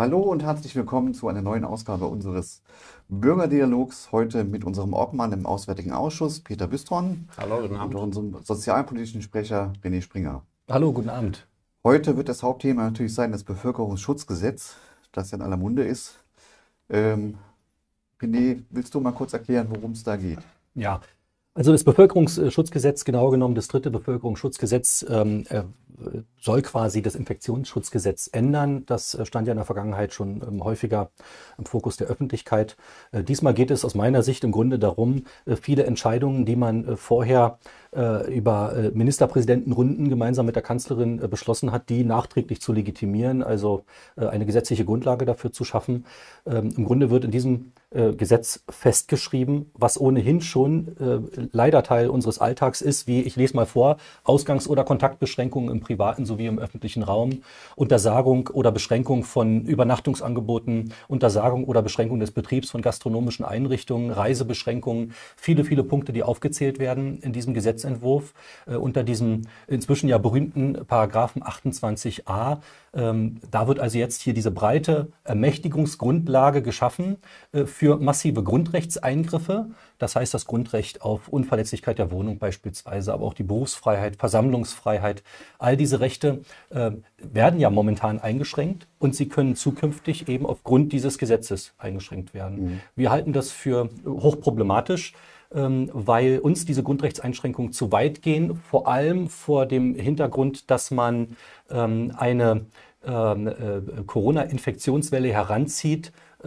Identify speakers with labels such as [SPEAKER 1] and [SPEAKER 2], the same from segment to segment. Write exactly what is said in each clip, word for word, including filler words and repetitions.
[SPEAKER 1] Hallo und herzlich willkommen zu einer neuen Ausgabe unseres Bürgerdialogs. Heute mit unserem Obmann im Auswärtigen Ausschuss, Peter Büstron,
[SPEAKER 2] Hallo, guten
[SPEAKER 1] und
[SPEAKER 2] Abend.
[SPEAKER 1] unserem sozialpolitischen Sprecher, René Springer.
[SPEAKER 3] Hallo, guten Abend.
[SPEAKER 1] Heute wird das Hauptthema natürlich sein, das Bevölkerungsschutzgesetz, das ja in aller Munde ist. Ähm, René, willst du mal kurz erklären, worum es da geht?
[SPEAKER 3] Ja, also das Bevölkerungsschutzgesetz, genau genommen das dritte Bevölkerungsschutzgesetz, ähm, äh, soll quasi das Infektionsschutzgesetz ändern. Das äh, stand ja in der Vergangenheit schon ähm, häufiger im Fokus der Öffentlichkeit. Äh, diesmal geht es aus meiner Sicht im Grunde darum, äh, viele Entscheidungen, die man äh, vorher äh, über äh, Ministerpräsidentenrunden gemeinsam mit der Kanzlerin äh, beschlossen hat, die nachträglich zu legitimieren, also äh, eine gesetzliche Grundlage dafür zu schaffen. Ähm, Im Grunde wird in diesem äh, Gesetz festgeschrieben, was ohnehin schon äh, leider Teil unseres Alltags ist, wie, ich lese mal vor, Ausgangs- oder Kontaktbeschränkungen im privaten sowie im öffentlichen Raum, Untersagung oder Beschränkung von Übernachtungsangeboten, Untersagung oder Beschränkung des Betriebs von gastronomischen Einrichtungen, Reisebeschränkungen, viele, viele Punkte, die aufgezählt werden in diesem Gesetzentwurf, äh, unter diesem inzwischen ja berühmten Paragraphen achtundzwanzig a. Ähm, da wird also jetzt hier diese breite Ermächtigungsgrundlage geschaffen äh, für massive Grundrechtseingriffe. Das heißt, das Grundrecht auf Unverletzlichkeit der Wohnung beispielsweise, aber auch die Berufsfreiheit, Versammlungsfreiheit. All diese Rechte äh, werden ja momentan eingeschränkt und sie können zukünftig eben aufgrund dieses Gesetzes eingeschränkt werden. Mhm. Wir halten das für hochproblematisch, ähm, weil uns diese Grundrechtseinschränkungen zu weit gehen, vor allem vor dem Hintergrund, dass man ähm, eine ähm, äh, Corona-Infektionswelle heranzieht,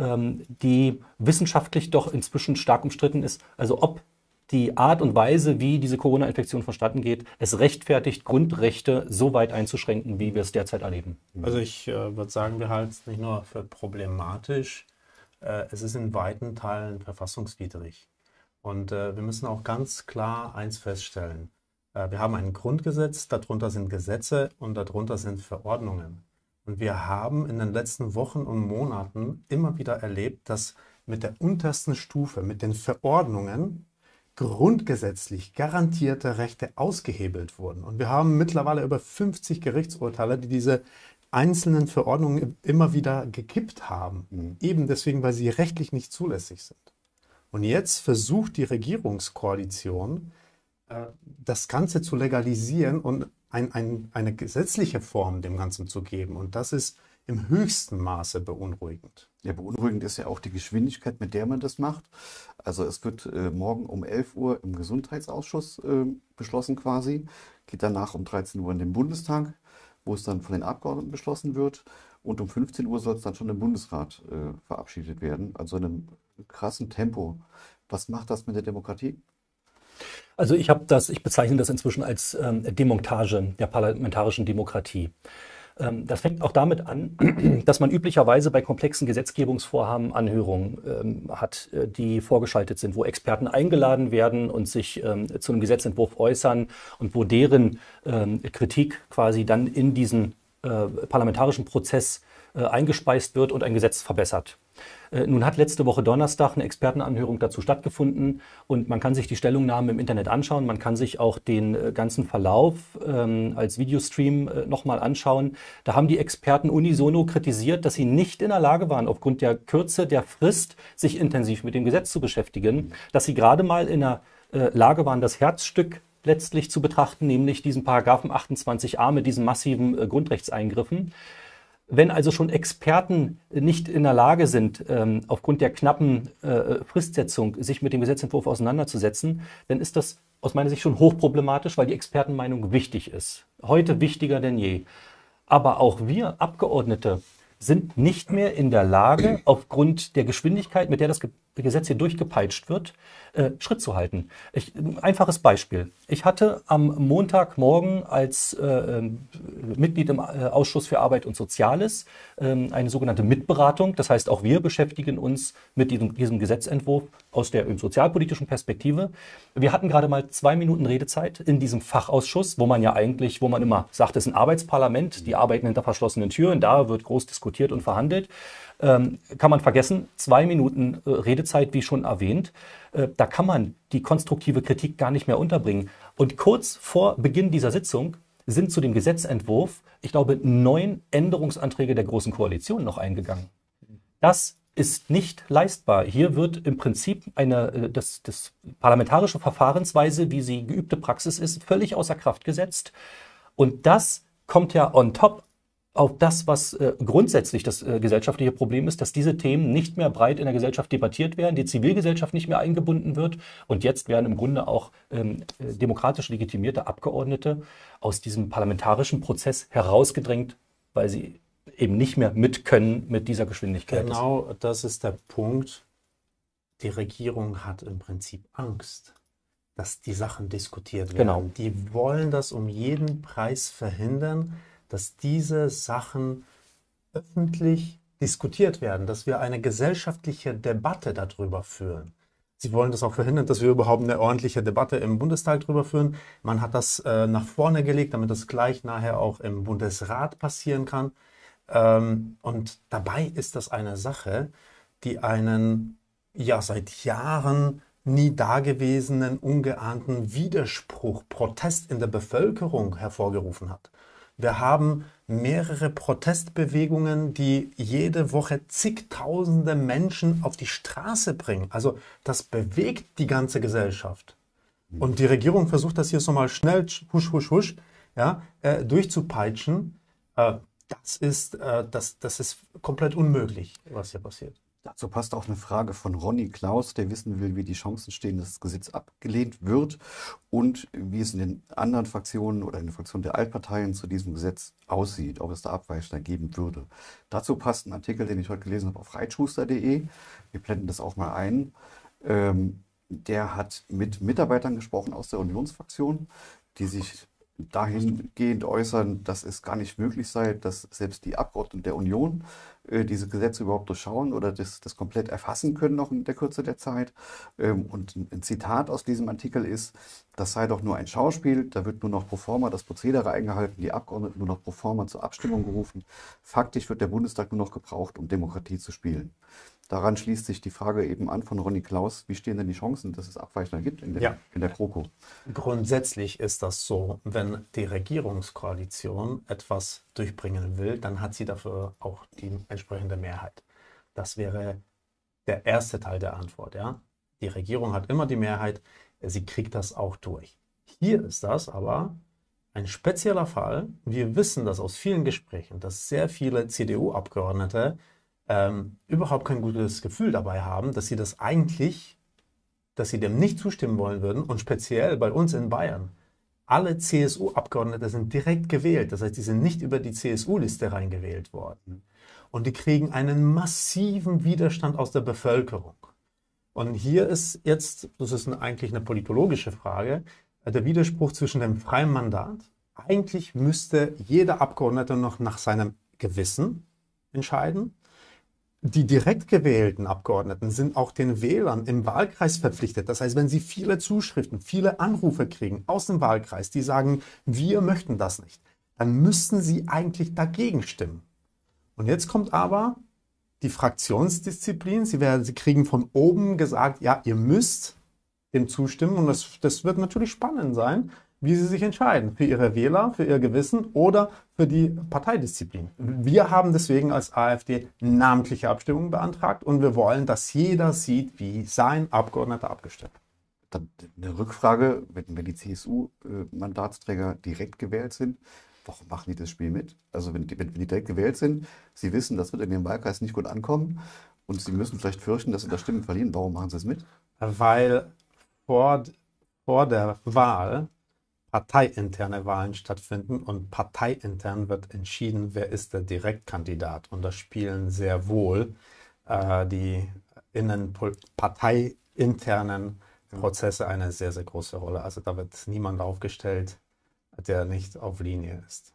[SPEAKER 3] die wissenschaftlich doch inzwischen stark umstritten ist. Also ob die Art und Weise, wie diese Corona-Infektion vonstatten geht, es rechtfertigt, Grundrechte so weit einzuschränken, wie wir es derzeit erleben.
[SPEAKER 2] Also ich äh, würde sagen, wir halten es nicht nur für problematisch, äh, es ist in weiten Teilen verfassungswidrig. Und äh, wir müssen auch ganz klar eins feststellen. Äh, wir haben ein Grundgesetz, darunter sind Gesetze und darunter sind Verordnungen. Und wir haben in den letzten Wochen und Monaten immer wieder erlebt, dass mit der untersten Stufe, mit den Verordnungen, grundgesetzlich garantierte Rechte ausgehebelt wurden. Und wir haben mittlerweile über fünfzig Gerichtsurteile, die diese einzelnen Verordnungen immer wieder gekippt haben. Mhm. Eben deswegen, weil sie rechtlich nicht zulässig sind. Und jetzt versucht die Regierungskoalition, das Ganze zu legalisieren und ein, ein, eine gesetzliche Form dem Ganzen zu geben. Und das ist im höchsten Maße beunruhigend.
[SPEAKER 1] Ja, beunruhigend ist ja auch die Geschwindigkeit, mit der man das macht. Also es wird äh, morgen um elf Uhr im Gesundheitsausschuss äh, beschlossen quasi, geht danach um dreizehn Uhr in den Bundestag, wo es dann von den Abgeordneten beschlossen wird. Und um fünfzehn Uhr soll es dann schon im Bundesrat äh, verabschiedet werden. Also in einem krassen Tempo. Was macht das mit der Demokratie?
[SPEAKER 3] Also ich habe das, ich bezeichne das inzwischen als ähm, Demontage der parlamentarischen Demokratie. Ähm, das fängt auch damit an, dass man üblicherweise bei komplexen Gesetzgebungsvorhaben Anhörungen ähm, hat, äh, die vorgeschaltet sind, wo Experten eingeladen werden und sich ähm, zu einem Gesetzentwurf äußern und wo deren ähm, Kritik quasi dann in diesen äh, parlamentarischen Prozess äh, eingespeist wird und ein Gesetz verbessert. Nun hat letzte Woche Donnerstag eine Expertenanhörung dazu stattgefunden und man kann sich die Stellungnahmen im Internet anschauen. Man kann sich auch den ganzen Verlauf ähm, als Videostream äh, nochmal anschauen. Da haben die Experten unisono kritisiert, dass sie nicht in der Lage waren, aufgrund der Kürze der Frist sich intensiv mit dem Gesetz zu beschäftigen, dass sie gerade mal in der äh, Lage waren, das Herzstück letztlich zu betrachten, nämlich diesen Paragraphen achtundzwanzig a mit diesen massiven äh, Grundrechtseingriffen. Wenn also schon Experten nicht in der Lage sind, ähm, aufgrund der knappen äh, Fristsetzung sich mit dem Gesetzentwurf auseinanderzusetzen, dann ist das aus meiner Sicht schon hochproblematisch, weil die Expertenmeinung wichtig ist. Heute wichtiger denn je. Aber auch wir Abgeordnete sind nicht mehr in der Lage, aufgrund der Geschwindigkeit, mit der das Gesetz hier durchgepeitscht wird, äh, Schritt zu halten. Ich, ein einfaches Beispiel. Ich hatte am Montagmorgen als äh, Mitglied im Ausschuss für Arbeit und Soziales äh, eine sogenannte Mitberatung. Das heißt, auch wir beschäftigen uns mit diesem, diesem Gesetzentwurf aus der sozialpolitischen Perspektive. Wir hatten gerade mal zwei Minuten Redezeit in diesem Fachausschuss, wo man ja eigentlich, wo man immer sagt, es ist ein Arbeitsparlament, die arbeiten hinter verschlossenen Türen, da wird groß diskutiert und verhandelt. Ähm, kann man vergessen, zwei Minuten äh, Redezeit, wie schon erwähnt, äh, da kann man die konstruktive Kritik gar nicht mehr unterbringen. Und kurz vor Beginn dieser Sitzung sind zu dem Gesetzentwurf, ich glaube, neun Änderungsanträge der Großen Koalition noch eingegangen. Das ist nicht leistbar. Hier wird im Prinzip eine, das, das parlamentarische Verfahrensweise, wie sie geübte Praxis ist, völlig außer Kraft gesetzt. Und das kommt ja on top auf das, was äh, grundsätzlich das äh, gesellschaftliche Problem ist, dass diese Themen nicht mehr breit in der Gesellschaft debattiert werden, die Zivilgesellschaft nicht mehr eingebunden wird. Und jetzt werden im Grunde auch ähm, demokratisch legitimierte Abgeordnete aus diesem parlamentarischen Prozess herausgedrängt, weil sie eben nicht mehr mitkönnen mit dieser Geschwindigkeit.
[SPEAKER 2] Genau, das ist der Punkt. Die Regierung hat im Prinzip Angst, dass die Sachen diskutiert werden.
[SPEAKER 3] Genau.
[SPEAKER 2] Die wollen das um jeden Preis verhindern, dass diese Sachen öffentlich diskutiert werden, dass wir eine gesellschaftliche Debatte darüber führen. Sie wollen das auch verhindern, dass wir überhaupt eine ordentliche Debatte im Bundestag darüber führen. Man hat das äh, nach vorne gelegt, damit das gleich nachher auch im Bundesrat passieren kann. Ähm, und dabei ist das eine Sache, die einen ja seit Jahren nie dagewesenen, ungeahnten Widerspruch, Protest in der Bevölkerung hervorgerufen hat. Wir haben mehrere Protestbewegungen, die jede Woche zigtausende Menschen auf die Straße bringen. Also das bewegt die ganze Gesellschaft. Und die Regierung versucht das hier so mal schnell, husch, husch, husch, ja, äh, durchzupeitschen. Äh, das, ist, äh, das, das ist komplett unmöglich, was hier passiert.
[SPEAKER 1] Dazu passt auch eine Frage von Ronny Klaus, der wissen will, wie die Chancen stehen, dass das Gesetz abgelehnt wird und wie es in den anderen Fraktionen oder in der Fraktion der Altparteien zu diesem Gesetz aussieht, ob es da Abweichler geben würde. Dazu passt ein Artikel, den ich heute gelesen habe auf reitschuster punkt de. Wir blenden das auch mal ein. Ähm, der hat mit Mitarbeitern gesprochen aus der Unionsfraktion, die sich dahingehend äußern, dass es gar nicht möglich sei, dass selbst die Abgeordneten der Union äh, diese Gesetze überhaupt durchschauen oder das, das komplett erfassen können noch in der Kürze der Zeit. Ähm, und ein, ein Zitat aus diesem Artikel ist, das sei doch nur ein Schauspiel, da wird nur noch pro forma das Prozedere eingehalten, die Abgeordneten nur noch pro forma zur Abstimmung gerufen. Faktisch wird der Bundestag nur noch gebraucht, um Demokratie zu spielen. Daran schließt sich die Frage eben an von Ronny Klaus, wie stehen denn die Chancen, dass es Abweichler gibt in der,
[SPEAKER 2] Ja.
[SPEAKER 1] in der GroKo?
[SPEAKER 2] Grundsätzlich ist das so, wenn die Regierungskoalition etwas durchbringen will, dann hat sie dafür auch die entsprechende Mehrheit. Das wäre der erste Teil der Antwort. Ja? Die Regierung hat immer die Mehrheit, sie kriegt das auch durch. Hier ist das aber ein spezieller Fall. Wir wissen das aus vielen Gesprächen, dass sehr viele C D U-Abgeordnete ähm, überhaupt kein gutes Gefühl dabei haben, dass sie das eigentlich, dass sie dem nicht zustimmen wollen würden. Und speziell bei uns in Bayern, alle C S U-Abgeordnete sind direkt gewählt. Das heißt, die sind nicht über die C S U-Liste reingewählt worden. Und die kriegen einen massiven Widerstand aus der Bevölkerung. Und hier ist jetzt, das ist eine, eigentlich eine politologische Frage, der Widerspruch zwischen dem freien Mandat. Eigentlich müsste jeder Abgeordnete noch nach seinem Gewissen entscheiden. Die direkt gewählten Abgeordneten sind auch den Wählern im Wahlkreis verpflichtet. Das heißt, wenn sie viele Zuschriften, viele Anrufe kriegen aus dem Wahlkreis, die sagen, wir möchten das nicht, dann müssten sie eigentlich dagegen stimmen. Und jetzt kommt aber die Fraktionsdisziplin. Sie, werden, sie kriegen von oben gesagt, ja, ihr müsst dem zustimmen. Und das, das wird natürlich spannend sein, wie sie sich entscheiden. Für ihre Wähler, für ihr Gewissen oder für die Parteidisziplin. Wir haben deswegen als AfD namentliche Abstimmungen beantragt und wir wollen, dass jeder sieht, wie sein Abgeordneter abgestimmt hat.
[SPEAKER 1] Dann eine Rückfrage, wenn, wenn die C S U-Mandatsträger direkt gewählt sind, warum machen die das Spiel mit? Also wenn die, wenn die direkt gewählt sind, sie wissen, das wird in ihrem Wahlkreis nicht gut ankommen und sie müssen vielleicht fürchten, dass sie da Stimmen verlieren. Warum machen sie es mit?
[SPEAKER 2] Weil vor, vor der Wahl parteiinterne Wahlen stattfinden und parteiintern wird entschieden, wer ist der Direktkandidat. Und da spielen sehr wohl äh, die innen parteiinternen Prozesse eine sehr, sehr große Rolle. Also da wird niemand aufgestellt, der nicht auf Linie ist.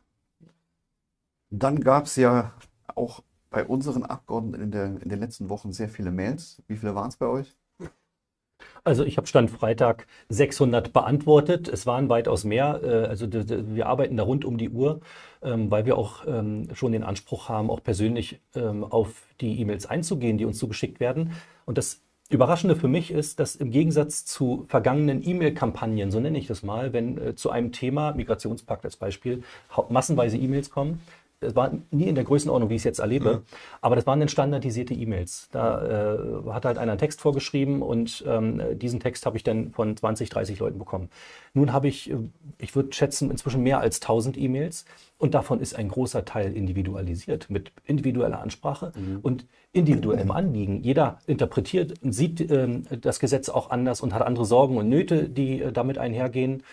[SPEAKER 1] Dann gab es ja auch bei unseren Abgeordneten in, der, in den letzten Wochen sehr viele Mails. Wie viele waren es bei euch?
[SPEAKER 3] Also ich habe Stand Freitag sechshundert beantwortet. Es waren weitaus mehr. Äh, Also d- d- wir arbeiten da rund um die Uhr, ähm, weil wir auch ähm, schon den Anspruch haben, auch persönlich ähm, auf die E-Mails einzugehen, die uns zugeschickt werden. Und das Überraschende für mich ist, dass im Gegensatz zu vergangenen E-Mail-Kampagnen, so nenne ich das mal, wenn äh, zu einem Thema, Migrationspakt als Beispiel, massenweise E-Mails kommen, das war nie in der Größenordnung, wie ich es jetzt erlebe, mhm. aber das waren dann standardisierte E-Mails. Da äh, hat halt einer einen Text vorgeschrieben und ähm, diesen Text habe ich dann von zwanzig, dreißig Leuten bekommen. Nun habe ich, ich würde schätzen, inzwischen mehr als tausend E-Mails und davon ist ein großer Teil individualisiert mit individueller Ansprache mhm. und individuellem Anliegen. Jeder interpretiert und sieht äh, das Gesetz auch anders und hat andere Sorgen und Nöte, die äh, damit einhergehen.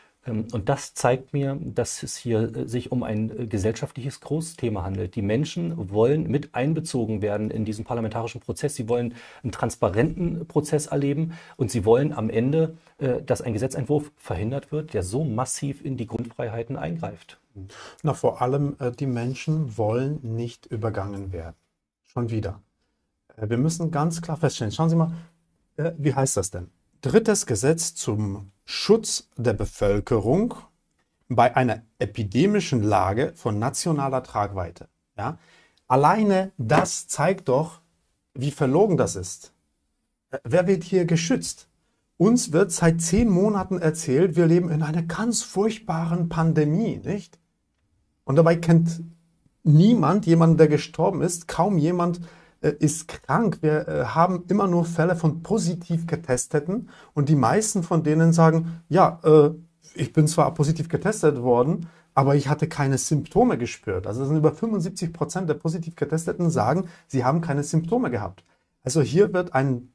[SPEAKER 3] Und das zeigt mir, dass es hier sich um ein gesellschaftliches Großthema handelt. Die Menschen wollen mit einbezogen werden in diesen parlamentarischen Prozess. Sie wollen einen transparenten Prozess erleben und sie wollen am Ende, dass ein Gesetzentwurf verhindert wird, der so massiv in die Grundfreiheiten eingreift.
[SPEAKER 2] Na, vor allem die Menschen wollen nicht übergangen werden. Schon wieder. Wir müssen ganz klar feststellen, schauen Sie mal, wie heißt das denn? Drittes Gesetz zum Schutz der Bevölkerung bei einer epidemischen Lage von nationaler Tragweite. Ja? Alleine das zeigt doch, wie verlogen das ist. Wer wird hier geschützt? Uns wird seit zehn Monaten erzählt, wir leben in einer ganz furchtbaren Pandemie, nicht? Und dabei kennt niemand jemanden, der gestorben ist, kaum jemand ist krank. Wir äh, haben immer nur Fälle von positiv Getesteten und die meisten von denen sagen, ja, äh, ich bin zwar positiv getestet worden, aber ich hatte keine Symptome gespürt. Also es sind über fünfundsiebzig Prozent der positiv Getesteten sagen, sie haben keine Symptome gehabt. Also hier wird ein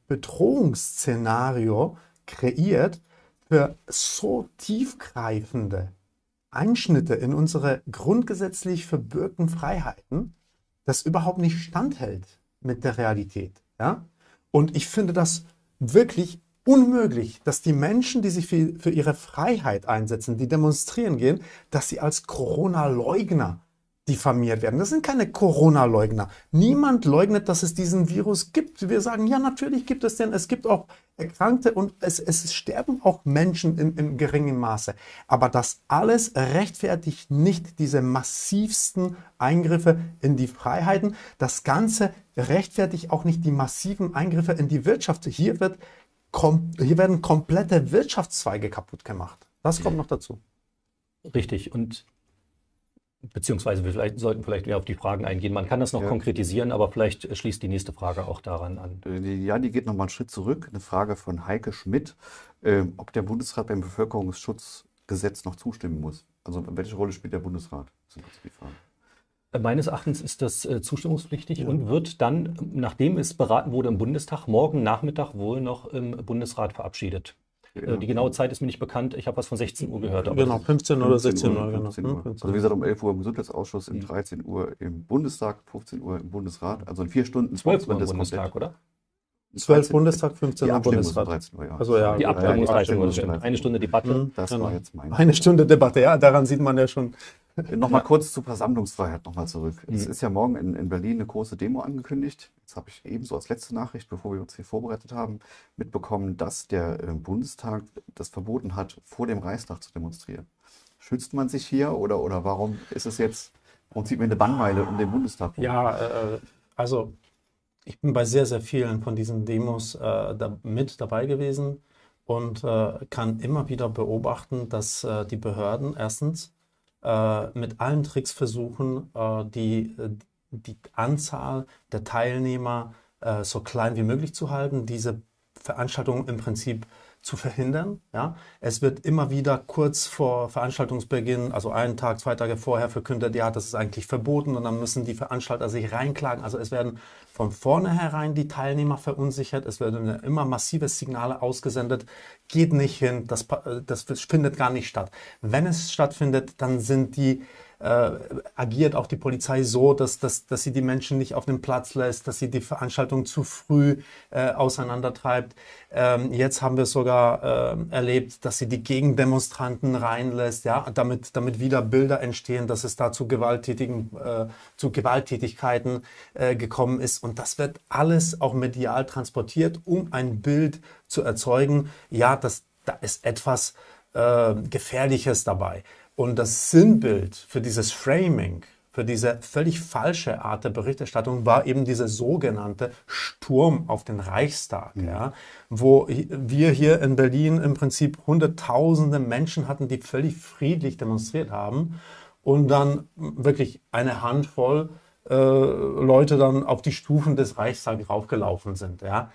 [SPEAKER 2] Bedrohungsszenario kreiert für so tiefgreifende Einschnitte in unsere grundgesetzlich verbürgten Freiheiten, das überhaupt nicht standhält mit der Realität. Ja? Und ich finde das wirklich unmöglich, dass die Menschen, die sich für, für ihre Freiheit einsetzen, die demonstrieren gehen, dass sie als Corona-Leugner diffamiert werden. Das sind keine Corona-Leugner. Niemand leugnet, dass es diesen Virus gibt. Wir sagen, ja, natürlich gibt es den. Es gibt auch Erkrankte und es, es sterben auch Menschen in, in geringem Maße. Aber das alles rechtfertigt nicht diese massivsten Eingriffe in die Freiheiten. Das Ganze rechtfertigt auch nicht die massiven Eingriffe in die Wirtschaft. Hier, wird, kom, hier werden komplette Wirtschaftszweige kaputt gemacht. Das kommt noch dazu.
[SPEAKER 3] Richtig. Und beziehungsweise wir vielleicht, sollten vielleicht mehr auf die Fragen eingehen. Man kann das noch ja. konkretisieren, aber vielleicht schließt die nächste Frage auch daran an.
[SPEAKER 1] Ja, die geht noch mal einen Schritt zurück. Eine Frage von Heike Schmidt, äh, ob der Bundesrat beim Bevölkerungsschutzgesetz noch zustimmen muss. Also welche Rolle spielt der Bundesrat? Das ist die Frage.
[SPEAKER 3] Meines Erachtens ist das äh, zustimmungspflichtig ja. und wird dann, nachdem es beraten wurde im Bundestag, morgen Nachmittag wohl noch im Bundesrat verabschiedet. Ja. Die genaue Zeit ist mir nicht bekannt. Ich habe was von sechzehn Uhr gehört. Aber
[SPEAKER 2] genau, fünfzehn oder sechzehn Uhr.
[SPEAKER 1] fünfzehn Uhr. Also wie gesagt, um elf Uhr im Gesundheitsausschuss, um dreizehn Uhr im Bundestag, fünfzehn Uhr im Bundesrat. Also in vier Stunden.
[SPEAKER 3] zwölf Uhr im Bundestag, oder?
[SPEAKER 2] zwölf Bundestag, fünfzehn Uhr
[SPEAKER 1] Bundesrat.
[SPEAKER 3] dreizehn Uhr, ja. Also, ja, die Abstimmung ist dreizehn Uhr. Eine Stunde Debatte.
[SPEAKER 1] Das
[SPEAKER 2] genau.
[SPEAKER 1] war jetzt mein.
[SPEAKER 2] Eine Stunde Debatte, ja, daran sieht man ja schon.
[SPEAKER 1] Nochmal kurz zur Versammlungsfreiheit nochmal zurück. Mhm. Es ist ja morgen in, in Berlin eine große Demo angekündigt. Jetzt habe ich ebenso als letzte Nachricht, bevor wir uns hier vorbereitet haben, mitbekommen, dass der äh, Bundestag das verboten hat, vor dem Reichstag zu demonstrieren. Schützt man sich hier oder, oder warum ist es jetzt, warum zieht man eine Bannmeile um den Bundestag?
[SPEAKER 2] Ja, äh, also ich bin bei sehr, sehr vielen von diesen Demos äh, da, mit dabei gewesen und äh, kann immer wieder beobachten, dass äh, die Behörden erstens mit allen Tricks versuchen, die, die Anzahl der Teilnehmer so klein wie möglich zu halten, diese Veranstaltung im Prinzip zu verhindern. Ja? Es wird immer wieder kurz vor Veranstaltungsbeginn, also einen Tag, zwei Tage vorher verkündet, ja, das ist eigentlich verboten und dann müssen die Veranstalter sich reinklagen. Also es werden von vornherein die Teilnehmer verunsichert, es werden immer massive Signale ausgesendet, geht nicht hin, das, das findet gar nicht statt. Wenn es stattfindet, dann sind die Äh, agiert auch die Polizei so, dass, dass, dass sie die Menschen nicht auf den Platz lässt, dass sie die Veranstaltung zu früh äh, auseinandertreibt. Ähm, jetzt haben wir sogar äh, erlebt, dass sie die Gegendemonstranten reinlässt, ja, damit, damit wieder Bilder entstehen, dass es da zu gewalttätigen, äh, zu Gewalttätigkeiten äh, gekommen ist. Und das wird alles auch medial transportiert, um ein Bild zu erzeugen, ja, das, da ist etwas äh, Gefährliches dabei. Und das Sinnbild für dieses Framing für diese völlig falsche Art der Berichterstattung war eben dieser sogenannte Sturm auf den Reichstag, mhm. ja, wo wir hier in Berlin im Prinzip hunderttausende Menschen hatten, die völlig friedlich demonstriert haben und dann wirklich eine Handvoll äh, Leute dann auf die Stufen des Reichstags raufgelaufen sind. Ja.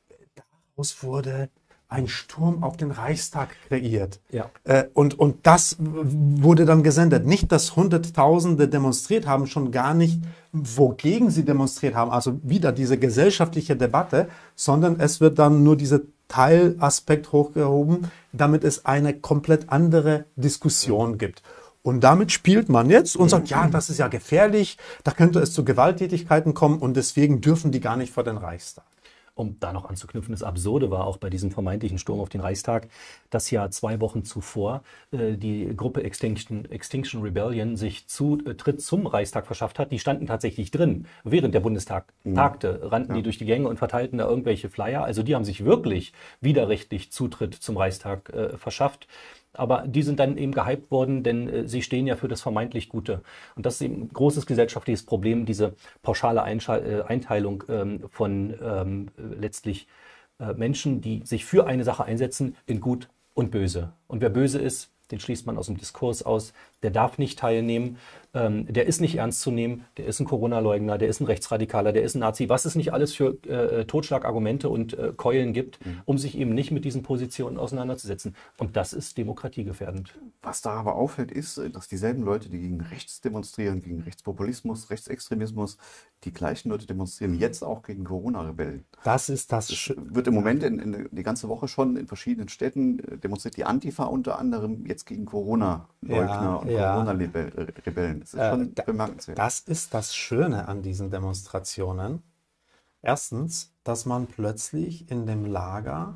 [SPEAKER 2] Daraus wurde ein Sturm auf den Reichstag kreiert.
[SPEAKER 3] Ja.
[SPEAKER 2] Äh, und, und das wurde dann gesendet. Nicht, dass Hunderttausende demonstriert haben, schon gar nicht, wogegen sie demonstriert haben. Also wieder diese gesellschaftliche Debatte, sondern es wird dann nur dieser Teilaspekt hochgehoben, damit es eine komplett andere Diskussion gibt. Und damit spielt man jetzt und sagt, ja, das ist ja gefährlich, da könnte es zu Gewalttätigkeiten kommen und deswegen dürfen die gar nicht vor den Reichstag.
[SPEAKER 3] Um da noch anzuknüpfen, das Absurde war auch bei diesem vermeintlichen Sturm auf den Reichstag, dass ja zwei Wochen zuvor äh, die Gruppe Extinction, Extinction Rebellion sich Zutritt zum Reichstag verschafft hat. Die standen tatsächlich drin. Während der Bundestag mhm. tagte, rannten ja. die durch die Gänge und verteilten da irgendwelche Flyer. Also die haben sich wirklich widerrechtlich Zutritt zum Reichstag äh, verschafft. Aber die sind dann eben gehypt worden, denn äh, sie stehen ja für das vermeintlich Gute. Und das ist eben ein großes gesellschaftliches Problem, diese pauschale Einschal äh, Einteilung ähm, von ähm, letztlich äh, Menschen, die sich für eine Sache einsetzen, in Gut und Böse. Und wer böse ist, den schließt man aus dem Diskurs aus, der darf nicht teilnehmen, ähm, der ist nicht ernst zu nehmen, der ist ein Corona-Leugner, der ist ein Rechtsradikaler, der ist ein Nazi, was es nicht alles für äh, Totschlagargumente und äh, Keulen gibt, mhm. um sich eben nicht mit diesen Positionen auseinanderzusetzen. Und das ist demokratiegefährdend.
[SPEAKER 1] Was da aber auffällt, ist, dass dieselben Leute, die gegen rechts demonstrieren, gegen Rechtspopulismus, Rechtsextremismus, die gleichen Leute demonstrieren jetzt auch gegen Corona-Rebellen.
[SPEAKER 2] Das ist das.
[SPEAKER 1] Das wird im Moment in, in, die ganze Woche schon in verschiedenen Städten demonstriert die Antifa unter anderem jetzt gegen Corona-Leugner
[SPEAKER 2] ja,
[SPEAKER 1] und
[SPEAKER 2] ja.
[SPEAKER 1] Corona-Rebellen. Das ist äh, schon
[SPEAKER 2] da,
[SPEAKER 1] bemerkenswert.
[SPEAKER 2] Das ist das Schöne an diesen Demonstrationen. Erstens, dass man plötzlich in dem Lager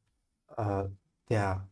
[SPEAKER 2] äh, der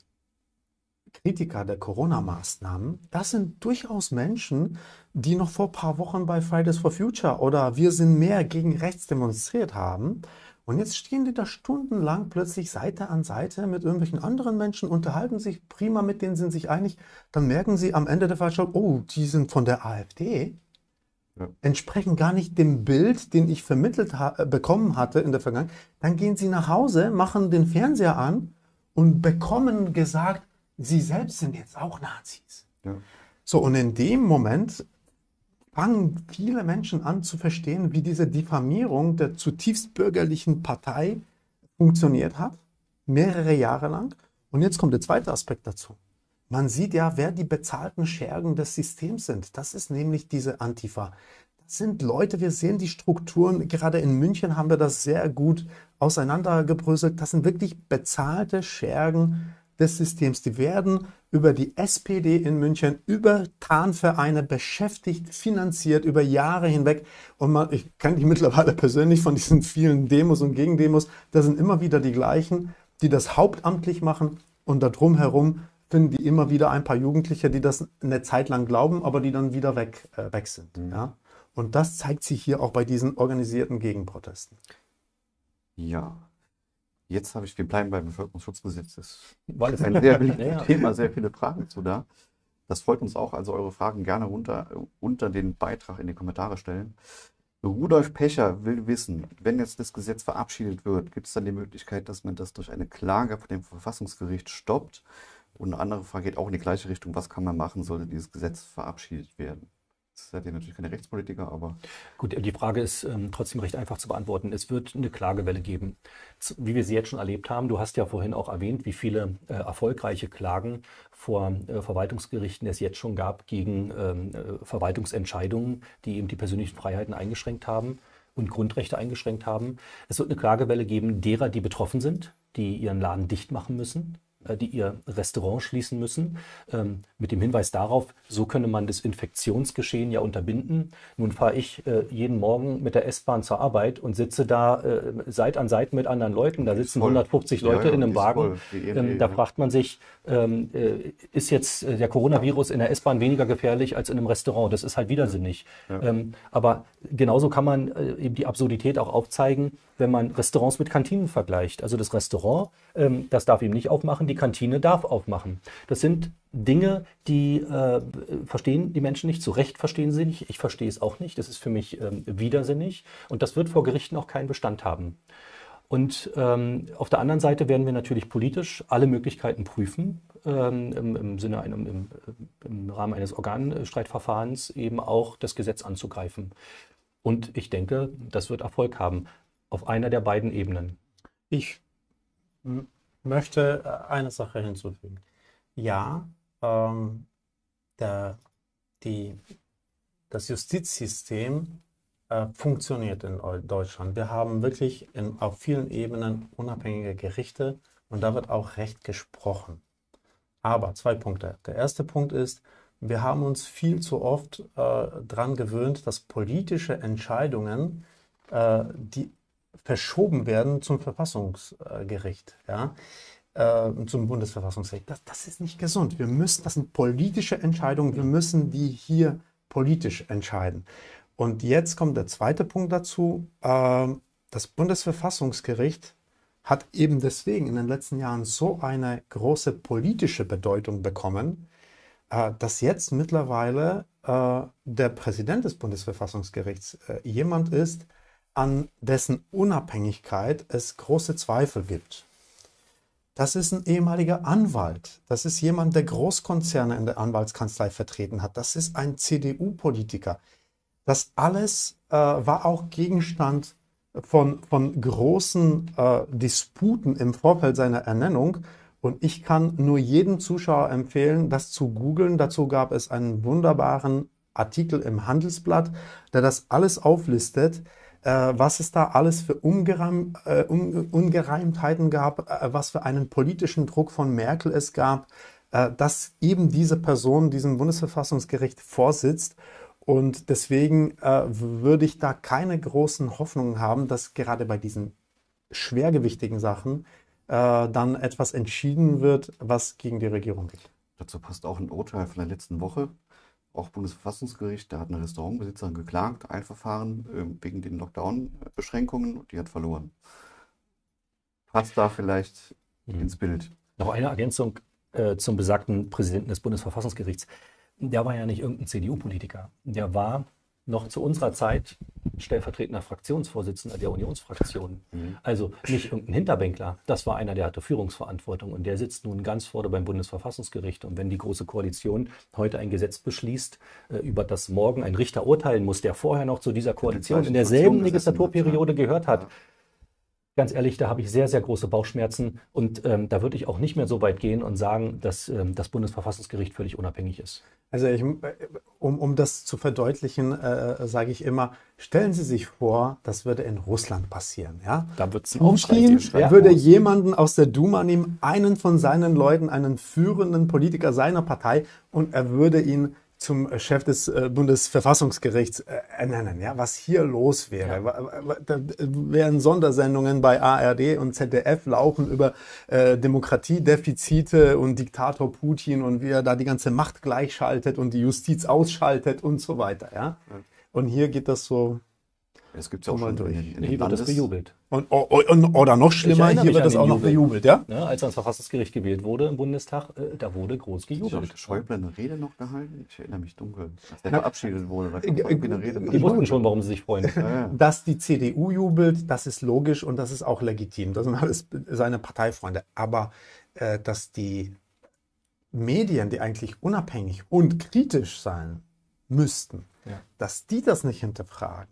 [SPEAKER 2] Kritiker der Corona-Maßnahmen, das sind durchaus Menschen, die noch vor ein paar Wochen bei Fridays for Future oder Wir sind mehr gegen rechts demonstriert haben. Und jetzt stehen die da stundenlang plötzlich Seite an Seite mit irgendwelchen anderen Menschen, unterhalten sich prima, mit denen sind sich einig. Dann merken sie am Ende der Veranstaltung, oh, die sind von der AfD. Ja. Entsprechen gar nicht dem Bild, den ich vermittelt ha- bekommen hatte in der Vergangenheit. Dann gehen sie nach Hause, machen den Fernseher an und bekommen gesagt, sie selbst sind jetzt auch Nazis. Ja. So, und in dem Moment fangen viele Menschen an zu verstehen, wie diese Diffamierung der zutiefst bürgerlichen Partei funktioniert hat, mehrere Jahre lang. Und jetzt kommt der zweite Aspekt dazu. Man sieht ja, wer die bezahlten Schergen des Systems sind. Das ist nämlich diese Antifa. Das sind Leute, wir sehen die Strukturen, gerade in München haben wir das sehr gut auseinandergebröselt. Das sind wirklich bezahlte Schergen des Systems. Die werden über die S P D in München, über Tarnvereine beschäftigt, finanziert über Jahre hinweg. Und man, ich kenne die mittlerweile persönlich von diesen vielen Demos und Gegendemos. Da sind immer wieder die gleichen, die das hauptamtlich machen. Und da drumherum finden die immer wieder ein paar Jugendliche, die das eine Zeit lang glauben, aber die dann wieder weg, äh, weg sind. Mhm. Ja? Und das zeigt sich hier auch bei diesen organisierten Gegenprotesten.
[SPEAKER 1] Ja. Jetzt habe ich, wir bleiben beim Bevölkerungsschutzgesetz. Das ist ein sehr wichtiges ja, ja. Thema, sehr viele Fragen zu da. Das freut uns auch, also eure Fragen gerne runter, unter den Beitrag in die Kommentare stellen. Rudolf Pecher will wissen, wenn jetzt das Gesetz verabschiedet wird, gibt es dann die Möglichkeit, dass man das durch eine Klage vor dem Verfassungsgericht stoppt? Und eine andere Frage geht auch in die gleiche Richtung, was kann man machen, sollte dieses Gesetz verabschiedet werden? Seid ihr natürlich keine Rechtspolitiker, aber...
[SPEAKER 3] Gut, die Frage ist ähm, trotzdem recht einfach zu beantworten. Es wird eine Klagewelle geben, wie wir sie jetzt schon erlebt haben. Du hast ja vorhin auch erwähnt, wie viele äh, erfolgreiche Klagen vor äh, Verwaltungsgerichten es jetzt schon gab gegen ähm, äh, Verwaltungsentscheidungen, die eben die persönlichen Freiheiten eingeschränkt haben und Grundrechte eingeschränkt haben. Es wird eine Klagewelle geben derer, die betroffen sind, die ihren Laden dicht machen müssen, die ihr Restaurant schließen müssen, ähm, mit dem Hinweis darauf, so könne man das Infektionsgeschehen ja unterbinden. Nun fahre ich äh, jeden Morgen mit der S-Bahn zur Arbeit und sitze da äh, Seit an Seit mit anderen Leuten. Da sitzen hundertfünfzig Leute ja, ja, in einem Wagen. Ähm, da fragt man sich, ähm, äh, ist jetzt äh, der Coronavirus in der S-Bahn weniger gefährlich als in einem Restaurant? Das ist halt widersinnig. Ja. Ähm, aber genauso kann man äh, eben die Absurdität auch aufzeigen, wenn man Restaurants mit Kantinen vergleicht. Also das Restaurant, ähm, das darf eben nicht aufmachen, die Kantine darf aufmachen. Das sind Dinge, die äh, verstehen die Menschen nicht. Zu Recht verstehen sie nicht. Ich verstehe es auch nicht. Das ist für mich ähm, widersinnig. Und das wird vor Gerichten auch keinen Bestand haben. Und ähm, auf der anderen Seite werden wir natürlich politisch alle Möglichkeiten prüfen, ähm, im, im Sinne einem, im, im Rahmen eines Organstreitverfahrens eben auch das Gesetz anzugreifen. Und ich denke, das wird Erfolg haben auf einer der beiden Ebenen.
[SPEAKER 2] Ich möchte eine Sache hinzufügen. Ja, ähm, der, die, das Justizsystem äh, funktioniert in Deutschland. Wir haben wirklich in, auf vielen Ebenen unabhängige Gerichte und da wird auch Recht gesprochen. Aber zwei Punkte. Der erste Punkt ist, wir haben uns viel zu oft äh, daran gewöhnt, dass politische Entscheidungen, äh, die verschoben werden zum Verfassungsgericht, ja, äh, zum Bundesverfassungsgericht. Das, das ist nicht gesund. Wir müssen, das sind politische Entscheidungen, wir müssen die hier politisch entscheiden. Und jetzt kommt der zweite Punkt dazu. Äh, das Bundesverfassungsgericht hat eben deswegen in den letzten Jahren so eine große politische Bedeutung bekommen, äh, dass jetzt mittlerweile äh, der Präsident des Bundesverfassungsgerichts äh, jemand ist, an dessen Unabhängigkeit es große Zweifel gibt. Das ist ein ehemaliger Anwalt. Das ist jemand, der Großkonzerne in der Anwaltskanzlei vertreten hat. Das ist ein C D U-Politiker. Das alles äh, war auch Gegenstand von, von großen äh, Disputen im Vorfeld seiner Ernennung. Und ich kann nur jedem Zuschauer empfehlen, das zu googeln. Dazu gab es einen wunderbaren Artikel im Handelsblatt, der das alles auflistet, äh, was es da alles für Ungereim, äh, Un Ungereimtheiten gab, äh, was für einen politischen Druck von Merkel es gab, äh, dass eben diese Person diesem Bundesverfassungsgericht vorsitzt. Und deswegen äh, würde ich da keine großen Hoffnungen haben, dass gerade bei diesen schwergewichtigen Sachen äh, dann etwas entschieden wird, was gegen die Regierung geht.
[SPEAKER 1] Dazu passt auch ein Urteil von der letzten Woche. Auch Bundesverfassungsgericht, da hat eine Restaurantbesitzerin geklagt, Eilverfahren äh, wegen den Lockdown-Beschränkungen, und die hat verloren. Passt da vielleicht mhm. ins Bild.
[SPEAKER 3] Noch eine Ergänzung äh, zum besagten Präsidenten des Bundesverfassungsgerichts. Der war ja nicht irgendein C D U-Politiker. Der war noch zu unserer Zeit stellvertretender Fraktionsvorsitzender der Unionsfraktion. Mhm. Also nicht irgendein Hinterbänkler. Das war einer, der hatte Führungsverantwortung. Und der sitzt nun ganz vorne beim Bundesverfassungsgericht. Und wenn die Große Koalition heute ein Gesetz beschließt, über das morgen ein Richter urteilen muss, der vorher noch zu dieser Koalition in derselben Legislaturperiode gehört hat, ganz ehrlich, da habe ich sehr, sehr große Bauchschmerzen. Und ähm, da würde ich auch nicht mehr so weit gehen und sagen, dass ähm, das Bundesverfassungsgericht völlig unabhängig ist.
[SPEAKER 2] Also ich, um, um das zu verdeutlichen, äh, sage ich immer, stellen Sie sich vor, das würde in Russland passieren. Ja?
[SPEAKER 3] Da wird es
[SPEAKER 2] Putin würde jemanden aus der Duma nehmen, einen von seinen Leuten, einen führenden Politiker seiner Partei, und er würde ihn zum Chef des äh, Bundesverfassungsgerichts äh, ernennen, ja, was hier los wäre. Ja. Da wären Sondersendungen bei A R D und Z D F laufen über äh, Demokratiedefizite und Diktator Putin und wie er da die ganze Macht gleichschaltet und die Justiz ausschaltet und so weiter. Ja? Ja. Und hier geht das so.
[SPEAKER 1] Es gibt ja auch schon durch.
[SPEAKER 3] In, in hier wird das bejubelt.
[SPEAKER 2] Und, und, oder noch schlimmer, hier wird das auch noch bejubelt, ja?
[SPEAKER 3] ja? Als ans Verfassungsgericht gewählt wurde im Bundestag, äh, da wurde groß gejubelt.
[SPEAKER 1] Hat Schäuble eine Rede noch gehalten? Ich erinnere mich dunkel, dass der verabschiedet wurde. Da
[SPEAKER 3] äh, eine Rede die wussten schon, warum sie sich freuen.
[SPEAKER 2] Ja, ja. Dass die C D U jubelt, das ist logisch und das ist auch legitim. Das sind alles seine Parteifreunde. Aber äh, dass die Medien, die eigentlich unabhängig und kritisch sein müssten, ja. dass die das nicht hinterfragen,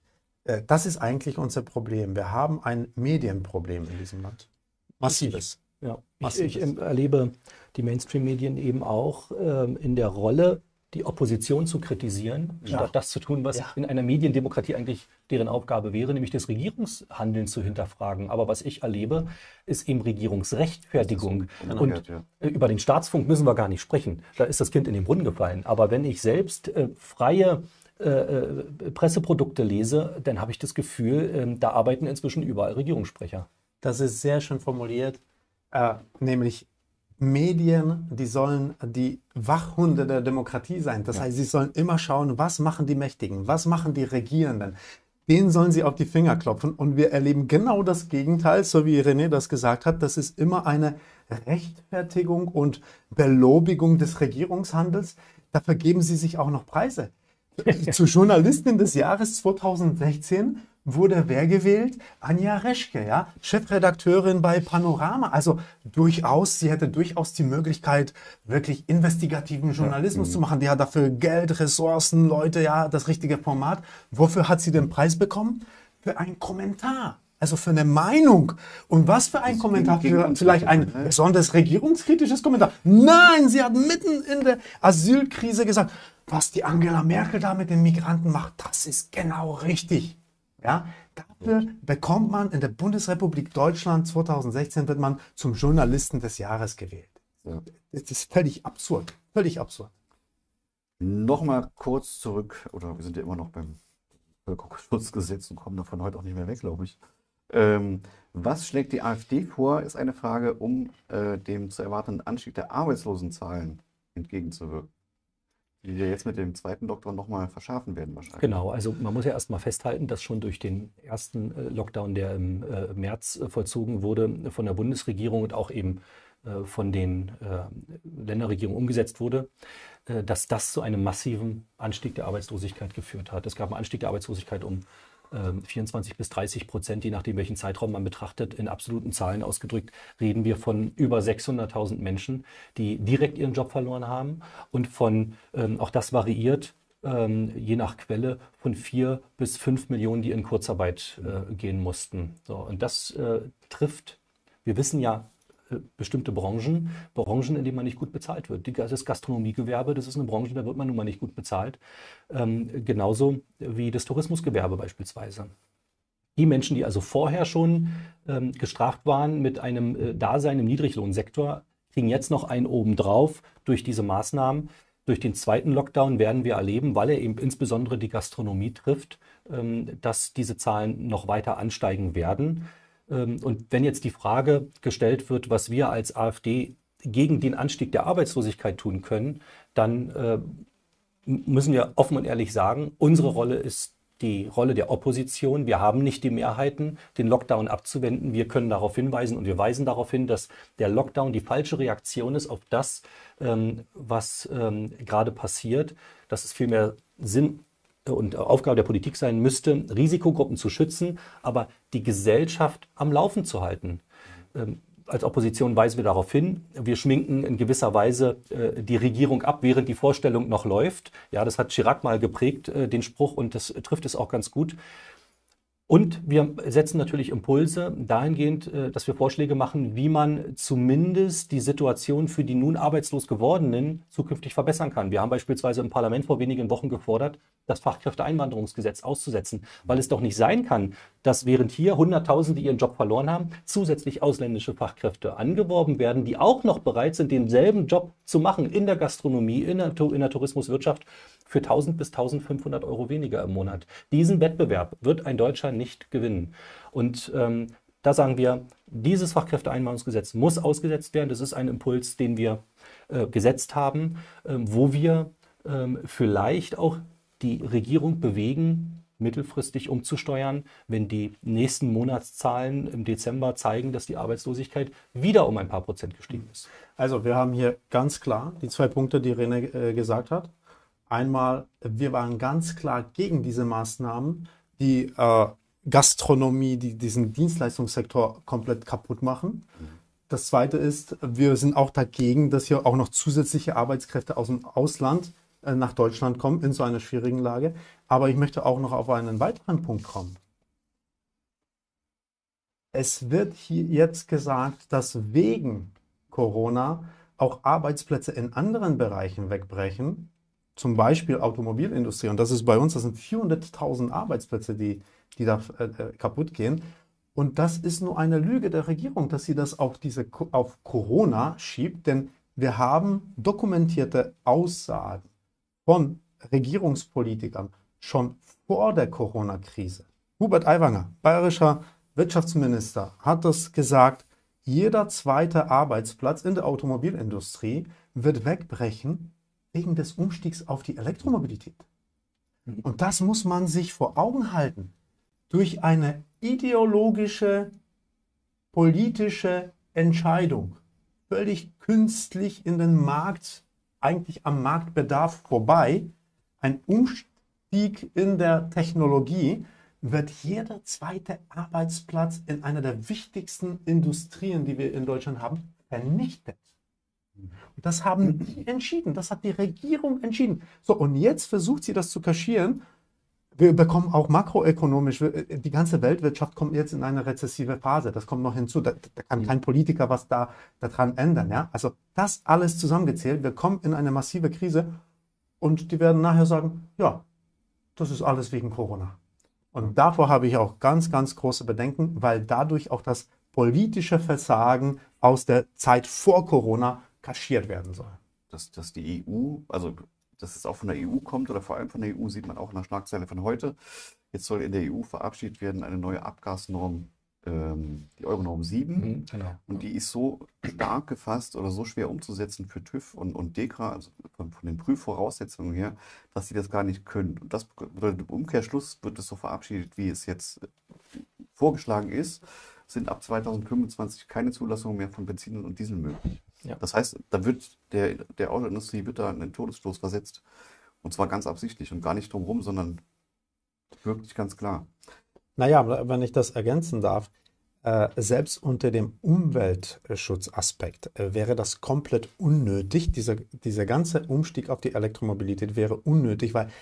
[SPEAKER 2] das ist eigentlich unser Problem. Wir haben ein Medienproblem in diesem Land. Massives.
[SPEAKER 3] Ja. Massives. Ich, ich erlebe die Mainstream-Medien eben auch ähm, in der Rolle, die Opposition zu kritisieren, ja. statt das zu tun, was ja. in einer Mediendemokratie eigentlich deren Aufgabe wäre, nämlich das Regierungshandeln zu hinterfragen. Aber was ich erlebe, ist eben Regierungsrechtfertigung. So und gehört, ja. über den Staatsfunk müssen wir gar nicht sprechen. Da ist das Kind in den Brunnen gefallen. Aber wenn ich selbst äh, freie Äh, Presseprodukte lese, dann habe ich das Gefühl, äh, da arbeiten inzwischen überall Regierungssprecher.
[SPEAKER 2] Das ist sehr schön formuliert, äh, nämlich Medien, die sollen die Wachhunde der Demokratie sein. Das ja. heißt, sie sollen immer schauen, was machen die Mächtigen, was machen die Regierenden.
[SPEAKER 4] denen sollen sie auf die Finger klopfen. Und wir erleben genau das Gegenteil, so wie René das gesagt hat. Das ist immer eine Rechtfertigung und Belobigung des Regierungshandels. Dafür geben sie sich auch noch Preise. Zur Journalistin des Jahres zweitausendsechzehn wurde wer gewählt? Anja Reschke, ja? Chefredakteurin bei Panorama. Also durchaus, sie hätte durchaus die Möglichkeit, wirklich investigativen Journalismus ja, zu machen. Die hat dafür Geld, Ressourcen, Leute, ja, das richtige Format. Wofür hat sie den Preis bekommen? Für einen Kommentar. Also für eine Meinung. Und was für ein Kommentar? Für vielleicht ein besonders regierungskritisches Kommentar. Nein, sie hat mitten in der Asylkrise gesagt, was die Angela Merkel da mit den Migranten macht, das ist genau richtig. Ja, dafür bekommt man in der Bundesrepublik Deutschland zweitausendsechzehn wird man zum Journalisten des Jahres gewählt. Ja. Das ist völlig absurd. Völlig absurd.
[SPEAKER 1] Nochmal kurz zurück, oder wir sind ja immer noch beim Völkerschutz und kommen davon heute auch nicht mehr weg, glaube ich. Ähm, was schlägt die AfD vor, ist eine Frage, um äh, dem zu erwartenden Anstieg der Arbeitslosenzahlen entgegenzuwirken, die wir jetzt mit dem zweiten Lockdown nochmal verschärfen werden wahrscheinlich.
[SPEAKER 3] Genau, also man muss ja erstmal festhalten, dass schon durch den ersten äh, Lockdown, der im äh, März äh, vollzogen wurde, von der Bundesregierung und auch eben äh, von den äh, Länderregierungen umgesetzt wurde, äh, dass das zu einem massiven Anstieg der Arbeitslosigkeit geführt hat. Es gab einen Anstieg der Arbeitslosigkeit um vierundzwanzig bis dreißig Prozent, je nachdem, welchen Zeitraum man betrachtet. In absoluten Zahlen ausgedrückt reden wir von über sechshunderttausend Menschen, die direkt ihren Job verloren haben und von, ähm, auch das variiert, ähm, je nach Quelle, von vier bis fünf Millionen, die in Kurzarbeit äh, gehen mussten. So, und das äh, trifft, wir wissen ja, bestimmte Branchen, Branchen, in denen man nicht gut bezahlt wird. Das Gastronomiegewerbe, das ist eine Branche, da wird man nun mal nicht gut bezahlt. Ähm, genauso wie das Tourismusgewerbe beispielsweise. Die Menschen, die also vorher schon ähm, gestraft waren mit einem äh, Dasein im Niedriglohnsektor, kriegen jetzt noch einen obendrauf durch diese Maßnahmen. Durch den zweiten Lockdown werden wir erleben, weil er eben insbesondere die Gastronomie trifft, ähm, dass diese Zahlen noch weiter ansteigen werden. Und wenn jetzt die Frage gestellt wird, was wir als AfD gegen den Anstieg der Arbeitslosigkeit tun können, dann äh, müssen wir offen und ehrlich sagen, unsere Rolle ist die Rolle der Opposition. Wir haben nicht die Mehrheiten, den Lockdown abzuwenden. Wir können darauf hinweisen und wir weisen darauf hin, dass der Lockdown die falsche Reaktion ist auf das, ähm, was ähm, gerade passiert, dass es vielmehr Sinn und Aufgabe der Politik sein müsste, Risikogruppen zu schützen, aber die Gesellschaft am Laufen zu halten. Ähm, als Opposition weisen wir darauf hin. Wir schminken in gewisser Weise äh, die Regierung ab, während die Vorstellung noch läuft. Ja, das hat Chirac mal geprägt, äh, den Spruch, und das trifft es auch ganz gut. Und wir setzen natürlich Impulse dahingehend, dass wir Vorschläge machen, wie man zumindest die Situation für die nun arbeitslos gewordenen zukünftig verbessern kann. Wir haben beispielsweise im Parlament vor wenigen Wochen gefordert, das Fachkräfteeinwanderungsgesetz auszusetzen, weil es doch nicht sein kann, dass während hier Hunderttausende ihren Job verloren haben, zusätzlich ausländische Fachkräfte angeworben werden, die auch noch bereit sind, denselben Job zu machen in der Gastronomie, in der, in der Tourismuswirtschaft für tausend bis tausendfünfhundert Euro weniger im Monat. Diesen Wettbewerb wird ein Deutscher nicht gewinnen. Und ähm, da sagen wir, dieses Fachkräfteeinwanderungsgesetz muss ausgesetzt werden. Das ist ein Impuls, den wir äh, gesetzt haben, äh, wo wir äh, vielleicht auch die Regierung bewegen, mittelfristig umzusteuern, wenn die nächsten Monatszahlen im Dezember zeigen, dass die Arbeitslosigkeit wieder um ein paar Prozent gestiegen ist.
[SPEAKER 4] Also wir haben hier ganz klar die zwei Punkte, die René äh, gesagt hat. Einmal, wir waren ganz klar gegen diese Maßnahmen, die äh, Gastronomie, die diesen Dienstleistungssektor komplett kaputt machen. Mhm. Das Zweite ist, wir sind auch dagegen, dass hier auch noch zusätzliche Arbeitskräfte aus dem Ausland äh, nach Deutschland kommen, in so einer schwierigen Lage. Aber ich möchte auch noch auf einen weiteren Punkt kommen. Es wird hier jetzt gesagt, dass wegen Corona auch Arbeitsplätze in anderen Bereichen wegbrechen. Zum Beispiel Automobilindustrie, und das ist bei uns, das sind vierhunderttausend Arbeitsplätze, die, die da äh, kaputt gehen. Und das ist nur eine Lüge der Regierung, dass sie das auf, diese, auf Corona schiebt, denn wir haben dokumentierte Aussagen von Regierungspolitikern schon vor der Corona-Krise. Hubert Aiwanger, bayerischer Wirtschaftsminister, hat das gesagt, jeder zweite Arbeitsplatz in der Automobilindustrie wird wegbrechen wegen des Umstiegs auf die Elektromobilität. Und das muss man sich vor Augen halten. durch eine ideologische, politische Entscheidung völlig künstlich in den Markt, eigentlich am Marktbedarf vorbei, ein Umstieg in der Technologie, wird jeder zweite Arbeitsplatz in einer der wichtigsten Industrien, die wir in Deutschland haben, vernichtet. Und das haben die entschieden, das hat die Regierung entschieden. So, und jetzt versucht sie das zu kaschieren. Wir bekommen auch makroökonomisch, die ganze Weltwirtschaft kommt jetzt in eine rezessive Phase. Das kommt noch hinzu. Da, da kann kein Politiker was da daran ändern. Ja? Also das alles zusammengezählt. Wir kommen in eine massive Krise und die werden nachher sagen, ja, das ist alles wegen Corona. Und davor habe ich auch ganz, ganz große Bedenken, weil dadurch auch das politische Versagen aus der Zeit vor Corona kaschiert werden soll.
[SPEAKER 1] Dass, dass die E U, also dass es auch von der E U kommt oder vor allem von der E U, sieht man auch in der Schlagzeile von heute. Jetzt soll in der E U verabschiedet werden eine neue Abgasnorm, ähm, die Euronorm sieben.
[SPEAKER 3] Mhm, genau.
[SPEAKER 1] Und die ist so stark gefasst oder so schwer umzusetzen für TÜV und, und DEKRA, also von, von den Prüfvoraussetzungen her, dass sie das gar nicht können. Und das bedeutet im Umkehrschluss, wird es so verabschiedet, wie es jetzt vorgeschlagen ist, sind ab zweitausendfünfundzwanzig keine Zulassungen mehr von Benzin und Diesel möglich.
[SPEAKER 3] Ja.
[SPEAKER 1] Das heißt, da wird der, der Autoindustrie wird da einen Todesstoß versetzt. Und zwar ganz absichtlich und gar nicht drumherum, sondern wirklich ganz klar.
[SPEAKER 4] Naja, wenn ich das ergänzen darf, äh, selbst unter dem Umweltschutzaspekt äh, wäre das komplett unnötig. Dieser, dieser ganze Umstieg auf die Elektromobilität wäre unnötig, weil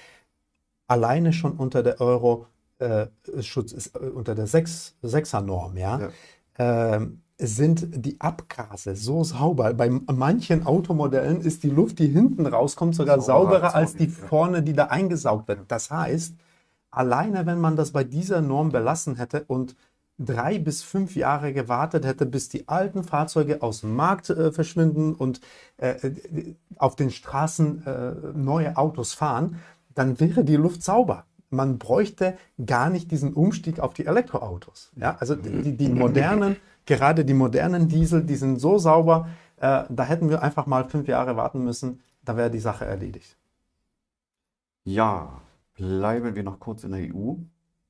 [SPEAKER 4] alleine schon unter der Euro-Schutz, äh, unter der Sechser-Norm, ja, ja. Äh, sind die Abgase so sauber. Bei manchen Automodellen ist die Luft, die hinten rauskommt, sogar sauberer, sauberer als die vorne, die da eingesaugt wird. Das heißt, alleine wenn man das bei dieser Norm belassen hätte und drei bis fünf Jahre gewartet hätte, bis die alten Fahrzeuge aus dem Markt äh, verschwinden und äh, auf den Straßen äh, neue Autos fahren, dann wäre die Luft sauber. Man bräuchte gar nicht diesen Umstieg auf die Elektroautos. Ja? Also die, die modernen Gerade die modernen Diesel, die sind so sauber, äh, da hätten wir einfach mal fünf Jahre warten müssen, da wäre die Sache erledigt.
[SPEAKER 1] Ja, bleiben wir noch kurz in der E U.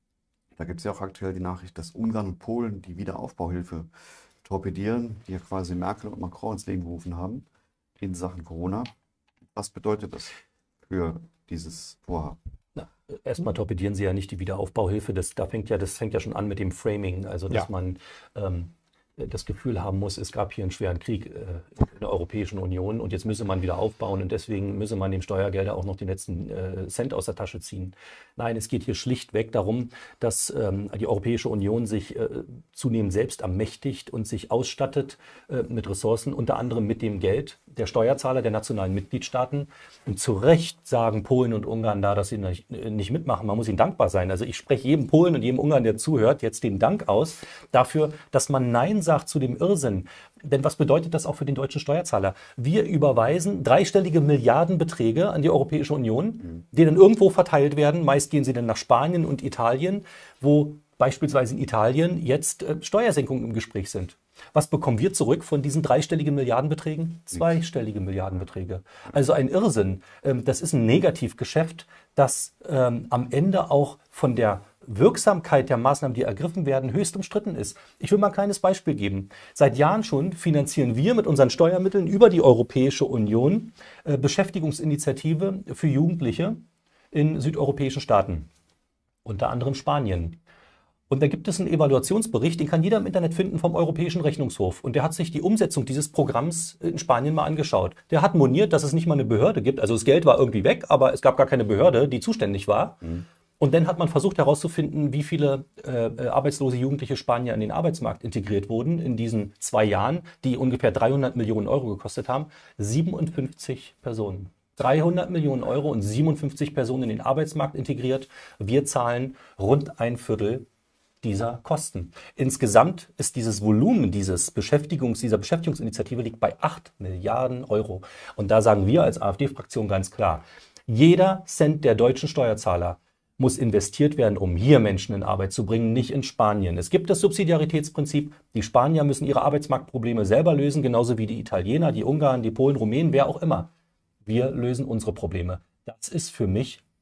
[SPEAKER 1] Da gibt es ja auch aktuell die Nachricht, dass Ungarn und Polen die Wiederaufbauhilfe torpedieren, die ja quasi Merkel und Macron ins Leben gerufen haben in Sachen Corona. Was bedeutet das für dieses Vorhaben?
[SPEAKER 3] Na, erstmal torpedieren sie ja nicht die Wiederaufbauhilfe. Das, da fängt ja, das fängt ja schon an mit dem Framing, also dass ja. man ähm, das Gefühl haben muss, es gab hier einen schweren Krieg äh, in der Europäischen Union und jetzt müsse man wieder aufbauen und deswegen müsse man dem Steuergelder auch noch den letzten äh, Cent aus der Tasche ziehen. Nein, es geht hier schlichtweg darum, dass ähm, die Europäische Union sich äh, zunehmend selbst ermächtigt und sich ausstattet äh, mit Ressourcen, unter anderem mit dem Geld der Steuerzahler der nationalen Mitgliedstaaten. Und zu Recht sagen Polen und Ungarn da, dass sie nicht, nicht mitmachen. Man muss ihnen dankbar sein. Also ich spreche jedem Polen und jedem Ungarn, der zuhört, jetzt den Dank aus dafür, dass man Nein sagt zu dem Irrsinn. Denn was bedeutet das auch für den deutschen Steuerzahler? Wir überweisen dreistellige Milliardenbeträge an die Europäische Union, die dann irgendwo verteilt werden. Meist gehen sie dann nach Spanien und Italien, wo beispielsweise in Italien jetzt äh, Steuersenkungen im Gespräch sind. Was bekommen wir zurück von diesen dreistelligen Milliardenbeträgen? Zweistellige Milliardenbeträge. Also ein Irrsinn. Ähm, das ist ein Negativgeschäft, das ähm, am Ende auch von der Wirksamkeit der Maßnahmen, die ergriffen werden, höchst umstritten ist. Ich will mal ein kleines Beispiel geben. Seit Jahren schon finanzieren wir mit unseren Steuermitteln über die Europäische Union äh, Beschäftigungsinitiative für Jugendliche in südeuropäischen Staaten, unter anderem Spanien. Und da gibt es einen Evaluationsbericht, den kann jeder im Internet finden vom Europäischen Rechnungshof. Und der hat sich die Umsetzung dieses Programms in Spanien mal angeschaut. Der hat moniert, dass es nicht mal eine Behörde gibt. Also das Geld war irgendwie weg, aber es gab gar keine Behörde, die zuständig war. Mhm. Und dann hat man versucht herauszufinden, wie viele äh, arbeitslose jugendliche Spanier in den Arbeitsmarkt integriert wurden in diesen zwei Jahren, die ungefähr dreihundert Millionen Euro gekostet haben. siebenundfünfzig Personen. dreihundert Millionen Euro und siebenundfünfzig Personen in den Arbeitsmarkt integriert. Wir zahlen rund ein Viertel dieser Kosten. Insgesamt ist dieses Volumen dieses Beschäftigungs, dieser Beschäftigungsinitiative liegt bei acht Milliarden Euro. Und da sagen wir als AfD-Fraktion ganz klar, jeder Cent der deutschen Steuerzahler muss investiert werden, um hier Menschen in Arbeit zu bringen, nicht in Spanien. Es gibt das Subsidiaritätsprinzip. Die Spanier müssen ihre Arbeitsmarktprobleme selber lösen, genauso wie die Italiener, die Ungarn, die Polen, Rumänen, wer auch immer. Wir lösen unsere Probleme. Das ist für mich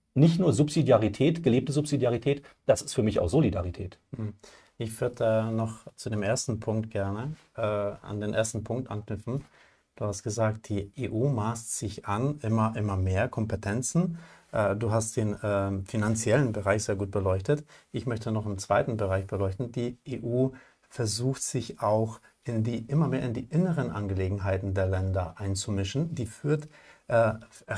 [SPEAKER 3] nicht nur Subsidiarität, gelebte Subsidiarität, das ist für mich auch Solidarität.
[SPEAKER 2] Ich würde äh, noch zu dem ersten Punkt gerne, äh, an den ersten Punkt anknüpfen. Du hast gesagt, die E U maßt sich an, immer, immer mehr Kompetenzen. Äh, du hast den äh, finanziellen Bereich sehr gut beleuchtet. Ich möchte noch einen zweiten Bereich beleuchten. Die E U versucht sich auch in die, immer mehr in die inneren Angelegenheiten der Länder einzumischen. Die führt äh,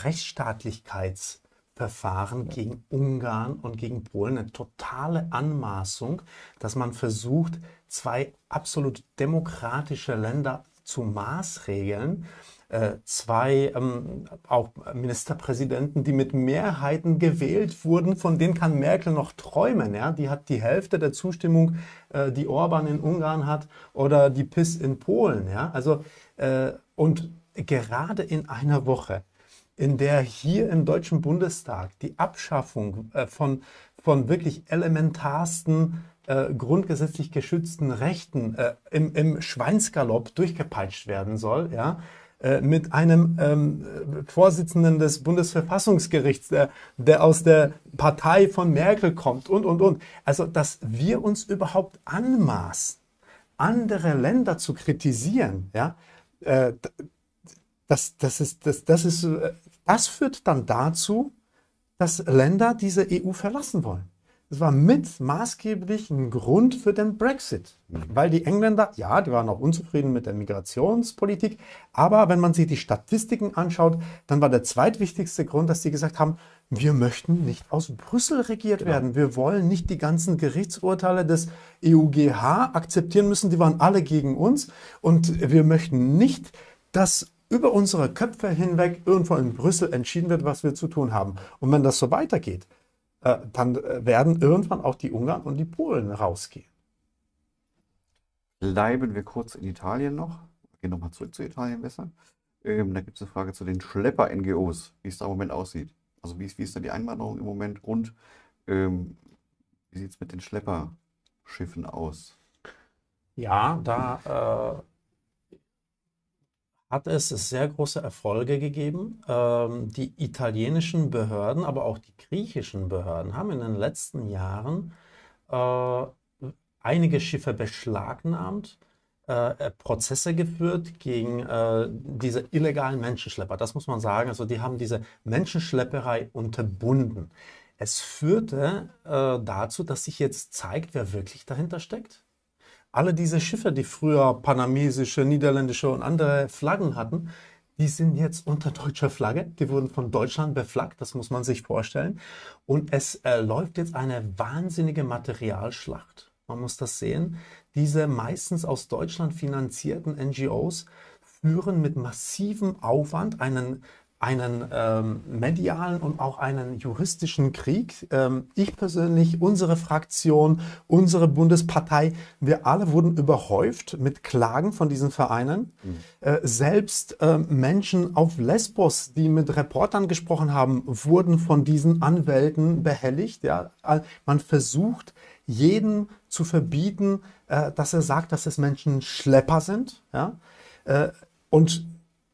[SPEAKER 2] Rechtsstaatlichkeitsverfahren gegen Ungarn und gegen Polen. Eine totale Anmaßung, dass man versucht, zwei absolut demokratische Länder zu maßregeln. Äh, zwei ähm, auch Ministerpräsidenten, die mit Mehrheiten gewählt wurden, von denen kann Merkel noch träumen. Ja? Die hat die Hälfte der Zustimmung, äh, die Orban in Ungarn hat oder die P I S in Polen. Ja? Also, äh, und gerade in einer Woche, in der hier im Deutschen Bundestag die Abschaffung äh, von, von wirklich elementarsten Äh, grundgesetzlich geschützten Rechten äh, im, im Schweinsgalopp durchgepeitscht werden soll, ja, äh, mit einem ähm, Vorsitzenden des Bundesverfassungsgerichts, der, der aus der Partei von Merkel kommt und, und, und. Also, dass wir uns überhaupt anmaßen, andere Länder zu kritisieren, ja, äh, das, das, ist, das, das, ist, das führt dann dazu, dass Länder diese E U verlassen wollen. Das war mit maßgeblich ein Grund für den Brexit. Weil die Engländer, ja, die waren auch unzufrieden mit der Migrationspolitik, aber wenn man sich die Statistiken anschaut, dann war der zweitwichtigste Grund, dass sie gesagt haben, wir möchten nicht aus Brüssel regiert genau. werden. Wir wollen nicht die ganzen Gerichtsurteile des E U G H akzeptieren müssen, die waren alle gegen uns. Und wir möchten nicht, dass über unsere Köpfe hinweg irgendwo in Brüssel entschieden wird, was wir zu tun haben. Und wenn das so weitergeht, dann werden irgendwann auch die Ungarn und die Polen rausgehen.
[SPEAKER 1] Bleiben wir kurz in Italien noch. Gehen nochmal zurück zu Italien besser. Ähm, da gibt es eine Frage zu den Schlepper-N G Os, wie es da im Moment aussieht. Also wie ist, wie ist da die Einwanderung im Moment und ähm, wie sieht es mit den Schlepperschiffen aus?
[SPEAKER 2] Ja, da äh hat es sehr große Erfolge gegeben. Ähm, die italienischen Behörden, aber auch die griechischen Behörden haben in den letzten Jahren äh, einige Schiffe beschlagnahmt, äh, Prozesse geführt gegen äh, diese illegalen Menschenschlepper. Das muss man sagen. Also die haben diese Menschenschlepperei unterbunden. Es führte äh, dazu, dass sich jetzt zeigt, wer wirklich dahinter steckt. Alle diese Schiffe, die früher panamesische, niederländische und andere Flaggen hatten, die sind jetzt unter deutscher Flagge. Die wurden von Deutschland beflaggt, das muss man sich vorstellen. Und es äh, läuft jetzt eine wahnsinnige Materialschlacht. Man muss das sehen. Diese meistens aus Deutschland finanzierten N G Os führen mit massivem Aufwand einen einen ähm, medialen und auch einen juristischen Krieg. Ähm, ich persönlich, unsere Fraktion, unsere Bundespartei, wir alle wurden überhäuft mit Klagen von diesen Vereinen. Mhm. Äh, selbst äh, Menschen auf Lesbos, die mit Reportern gesprochen haben, wurden von diesen Anwälten behelligt. Ja? Man versucht, jedem zu verbieten, äh, dass er sagt, dass es Menschen Schlepper sind. Ja? Äh, und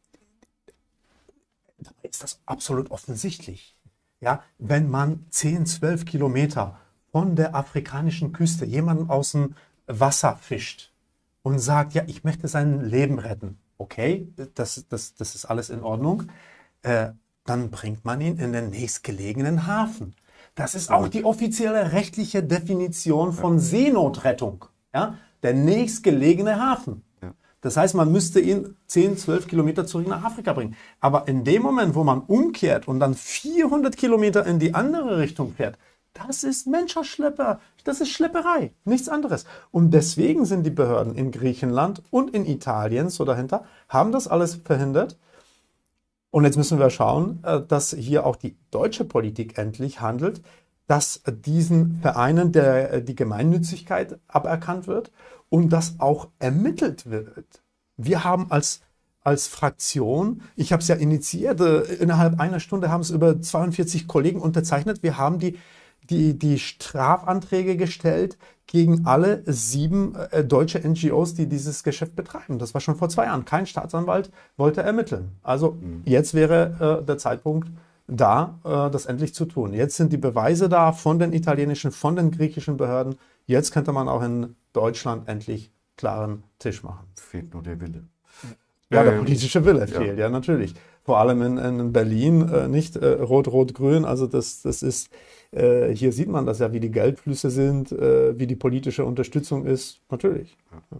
[SPEAKER 2] dabei ist das absolut offensichtlich. Ja, wenn man zehn, zwölf Kilometer von der afrikanischen Küste jemanden aus dem Wasser fischt und sagt, ja, ich möchte sein Leben retten, okay, das, das, das ist alles in Ordnung, äh, dann bringt man ihn in den nächstgelegenen Hafen. Das ist auch die offizielle rechtliche Definition von Seenotrettung, ja, der nächstgelegene Hafen. Das heißt, man müsste ihn zehn, zwölf Kilometer zurück nach Afrika bringen. Aber in dem Moment, wo man umkehrt und dann vierhundert Kilometer in die andere Richtung fährt, das ist Menschenschlepper, das ist Schlepperei, nichts anderes. Und deswegen sind die Behörden in Griechenland und in Italien so dahinter, haben das alles verhindert. Und jetzt müssen wir schauen, dass hier auch die deutsche Politik endlich handelt, dass diesen Vereinen der, die Gemeinnützigkeit aberkannt wird und dass auch ermittelt wird. Wir haben als, als Fraktion, ich habe es ja initiiert, äh, innerhalb einer Stunde haben es über zweiundvierzig Kollegen unterzeichnet. Wir haben die, die, die Strafanträge gestellt gegen alle sieben äh, deutsche N G Os, die dieses Geschäft betreiben. Das war schon vor zwei Jahren. Kein Staatsanwalt wollte ermitteln. Also mhm. jetzt wäre äh, der Zeitpunkt,
[SPEAKER 4] da, äh, das endlich zu tun. Jetzt sind die Beweise da von den italienischen, von den griechischen Behörden. Jetzt könnte man auch in Deutschland endlich klaren Tisch machen.
[SPEAKER 1] Fehlt nur der Wille.
[SPEAKER 4] Ja, der
[SPEAKER 1] Ähm,
[SPEAKER 4] politische Wille
[SPEAKER 1] ja.
[SPEAKER 4] fehlt, ja, natürlich. Vor allem in, in Berlin, äh, nicht äh, rot-rot-grün. Also das, das ist, äh, hier sieht man das ja, wie die Geldflüsse sind, äh, wie die politische Unterstützung ist. Natürlich.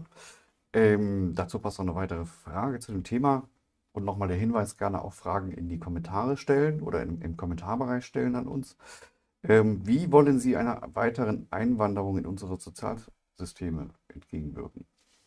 [SPEAKER 1] Ähm, dazu passt noch eine weitere Frage zu dem Thema. Und nochmal der Hinweis, gerne auch Fragen in die Kommentare stellen oder im, im Kommentarbereich stellen an uns. Ähm, wie wollen Sie einer weiteren Einwanderung in unsere Sozialsysteme entgegenwirken?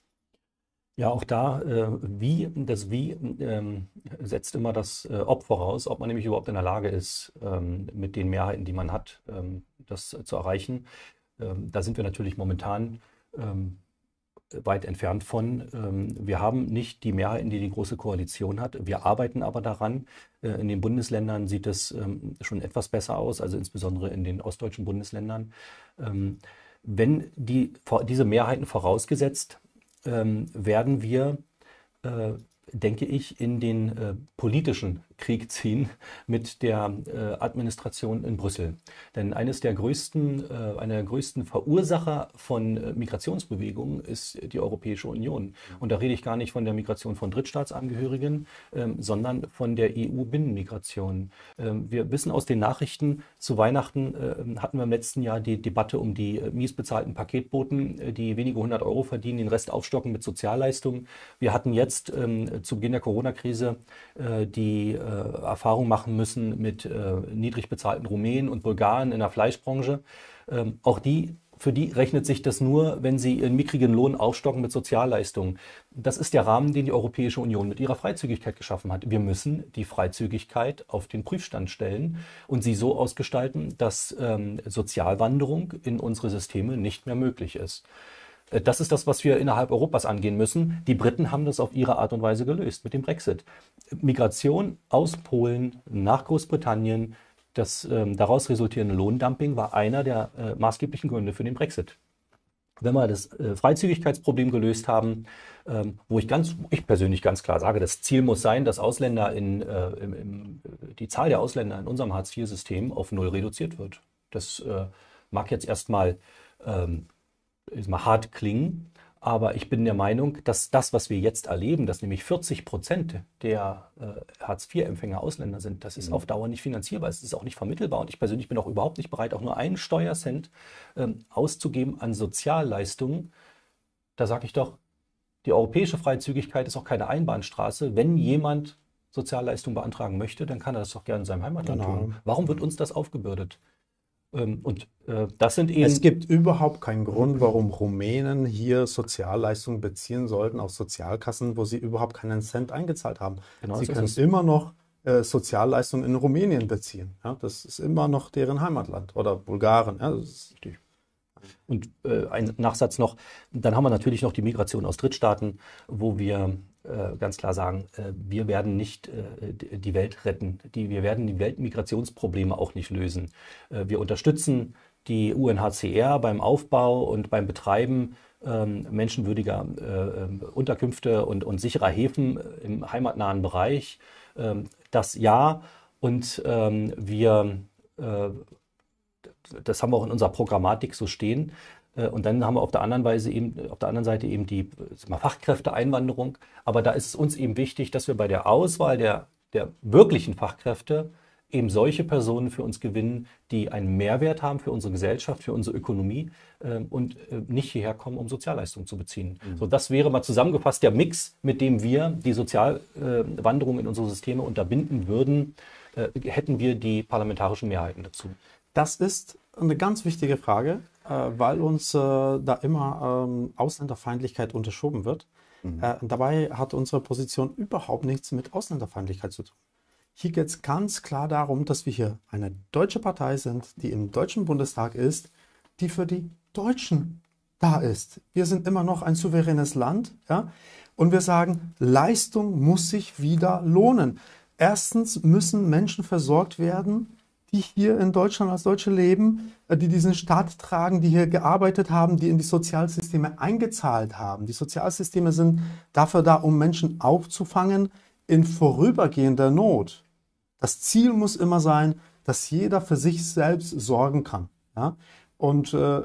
[SPEAKER 3] Ja, auch da, äh, wie, das Wie ähm, setzt immer das äh, Ob voraus, ob man nämlich überhaupt in der Lage ist, ähm, mit den Mehrheiten, die man hat, ähm, das zu erreichen. Ähm, da sind wir natürlich momentan ähm, weit entfernt von. Ähm, wir haben nicht die Mehrheiten, die die Große Koalition hat. Wir arbeiten aber daran. Äh, in den Bundesländern sieht es ähm, schon etwas besser aus, also insbesondere in den ostdeutschen Bundesländern. Ähm, wenn die, diese Mehrheiten vorausgesetzt, ähm, werden wir, äh, denke ich, in den äh, politischen Krieg ziehen mit der äh, Administration in Brüssel. Denn eines der größten, äh, einer der größten Verursacher von äh, Migrationsbewegungen ist die Europäische Union. Und da rede ich gar nicht von der Migration von Drittstaatsangehörigen, ähm, sondern von der E U-Binnenmigration. Ähm, wir wissen aus den Nachrichten, zu Weihnachten äh, hatten wir im letzten Jahr die Debatte um die äh, mies bezahlten Paketboten, äh, die wenige hundert Euro verdienen, den Rest aufstocken mit Sozialleistungen. Wir hatten jetzt ähm, zu Beginn der Corona-Krise äh, die äh, Erfahrung machen müssen mit äh, niedrig bezahlten Rumänen und Bulgaren in der Fleischbranche. Ähm, auch die, für die rechnet sich das nur, wenn sie ihren mickrigen Lohn aufstocken mit Sozialleistungen. Das ist der Rahmen, den die Europäische Union mit ihrer Freizügigkeit geschaffen hat. Wir müssen die Freizügigkeit auf den Prüfstand stellen und sie so ausgestalten, dass ähm, Sozialwanderung in unsere Systeme nicht mehr möglich ist. Das ist das, was wir innerhalb Europas angehen müssen. Die Briten haben das auf ihre Art und Weise gelöst mit dem Brexit. Migration aus Polen nach Großbritannien, das ähm, daraus resultierende Lohndumping war einer der äh, maßgeblichen Gründe für den Brexit. Wenn wir das äh, Freizügigkeitsproblem gelöst haben, ähm, wo ich ganz, ich persönlich ganz klar sage, das Ziel muss sein, dass Ausländer in, äh, im, im, die Zahl der Ausländer in unserem Hartz vier System auf null reduziert wird. Das äh, mag jetzt erstmal ähm, ist mal hart klingen, aber ich bin der Meinung, dass das, was wir jetzt erleben, dass nämlich vierzig Prozent der äh, Hartz vier Empfänger Ausländer sind, das ist mhm. auf Dauer nicht finanzierbar, es ist auch nicht vermittelbar und ich persönlich bin auch überhaupt nicht bereit, auch nur einen Steuercent ähm, auszugeben an Sozialleistungen. Da sage ich doch, die europäische Freizügigkeit ist auch keine Einbahnstraße. Wenn jemand Sozialleistungen beantragen möchte, dann kann er das doch gerne in seinem Heimatland
[SPEAKER 4] Genau.
[SPEAKER 3] tun. Warum wird uns das aufgebürdet? Und äh, das sind eben.
[SPEAKER 4] Es gibt überhaupt keinen Grund, warum Rumänen hier Sozialleistungen beziehen sollten aus Sozialkassen, wo sie überhaupt keinen Cent eingezahlt haben.
[SPEAKER 3] Genau,
[SPEAKER 4] sie
[SPEAKER 3] so
[SPEAKER 4] können
[SPEAKER 3] ist es.
[SPEAKER 4] immer noch äh, Sozialleistungen in Rumänien beziehen. Ja, das ist immer noch deren Heimatland oder Bulgaren. Ja, das ist richtig.
[SPEAKER 3] Und äh, ein Nachsatz noch, dann haben wir natürlich noch die Migration aus Drittstaaten, wo wir äh, ganz klar sagen, äh, wir werden nicht äh, die Welt retten, die, wir werden die Weltmigrationsprobleme auch nicht lösen. Äh, wir unterstützen die U N H C R beim Aufbau und beim Betreiben äh, menschenwürdiger äh, Unterkünfte und, und sicherer Häfen im heimatnahen Bereich. Äh, das ja, und äh, wir äh, das haben wir auch in unserer Programmatik so stehen. Und dann haben wir auf der anderen Weise eben, auf der anderen Seite eben die Fachkräfteeinwanderung. Aber da ist es uns eben wichtig, dass wir bei der Auswahl der, der wirklichen Fachkräfte eben solche Personen für uns gewinnen, die einen Mehrwert haben für unsere Gesellschaft, für unsere Ökonomie äh, und äh, nicht hierher kommen, um Sozialleistungen zu beziehen. Mhm. So, das wäre mal zusammengefasst der Mix, mit dem wir die Sozialwanderung äh, in unsere Systeme unterbinden würden, äh, hätten wir die parlamentarischen Mehrheiten dazu.
[SPEAKER 4] Das ist eine ganz wichtige Frage, äh, weil uns äh, da immer ähm, Ausländerfeindlichkeit unterschoben wird. Mhm. Äh, dabei hat unsere Position überhaupt nichts mit Ausländerfeindlichkeit zu tun. Hier geht es ganz klar darum, dass wir hier eine deutsche Partei sind, die im Deutschen Bundestag ist, die für die Deutschen da ist. Wir sind immer noch ein souveränes Land, ja? Und wir sagen, Leistung muss sich wieder lohnen. Erstens müssen Menschen versorgt werden, die hier in Deutschland als Deutsche leben, die diesen Staat tragen, die hier gearbeitet haben, die in die Sozialsysteme eingezahlt haben. Die Sozialsysteme sind dafür da, um Menschen aufzufangen in vorübergehender Not. Das Ziel muss immer sein, dass jeder für sich selbst sorgen kann. Ja? Und äh,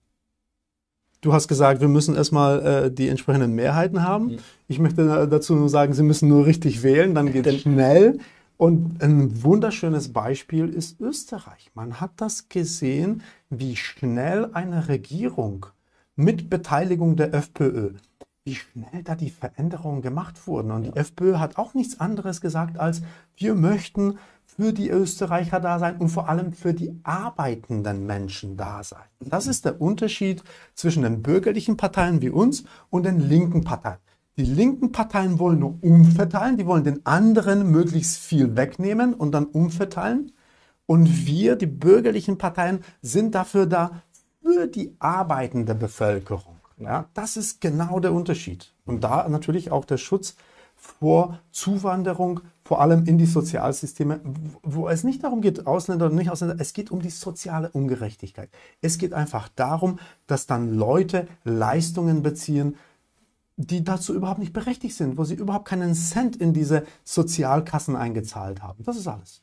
[SPEAKER 4] du hast gesagt, wir müssen erstmal äh, die entsprechenden Mehrheiten haben. Mhm. Ich möchte dazu nur sagen, Sie müssen nur richtig wählen, dann geht es schnell. Und ein wunderschönes Beispiel ist Österreich. Man hat das gesehen, wie schnell eine Regierung mit Beteiligung der FPÖ, wie schnell da die Veränderungen gemacht wurden. Und die FPÖ hat auch nichts anderes gesagt als, wir möchten für die Österreicher da sein und vor allem für die arbeitenden Menschen da sein. Und das ist der Unterschied zwischen den bürgerlichen Parteien wie uns und den linken Parteien. Die linken Parteien wollen nur umverteilen, die wollen den anderen möglichst viel wegnehmen und dann umverteilen. Und wir, die bürgerlichen Parteien, sind dafür da, für die arbeitende Bevölkerung. Ja, das ist genau der Unterschied. Und da natürlich auch der Schutz vor Zuwanderung, vor allem in die Sozialsysteme, wo es nicht darum geht, Ausländer oder nicht Ausländer, es geht um die soziale Ungerechtigkeit. Es geht einfach darum, dass dann Leute Leistungen beziehen, die dazu überhaupt nicht berechtigt sind, wo sie überhaupt keinen Cent in diese Sozialkassen eingezahlt haben. Das ist alles.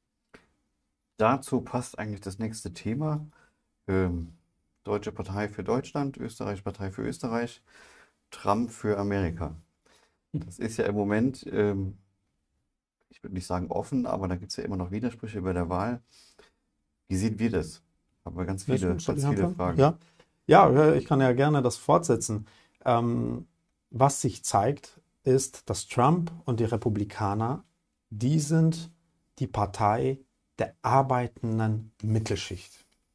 [SPEAKER 1] Dazu passt eigentlich das nächste Thema. Ähm, Deutsche Partei für Deutschland, Österreichische Partei für Österreich, Trump für Amerika. Das ist ja im Moment, ähm, ich würde nicht sagen offen, aber da gibt es ja immer noch Widersprüche bei der Wahl. Wie sehen wir das? Haben wir ganz viele, ganz viele Fragen.
[SPEAKER 4] Ja. ja, ich kann ja gerne das fortsetzen. Ähm, Was sich zeigt, ist, dass Trump und die Republikaner, die sind die Partei der arbeitenden Mittelschicht.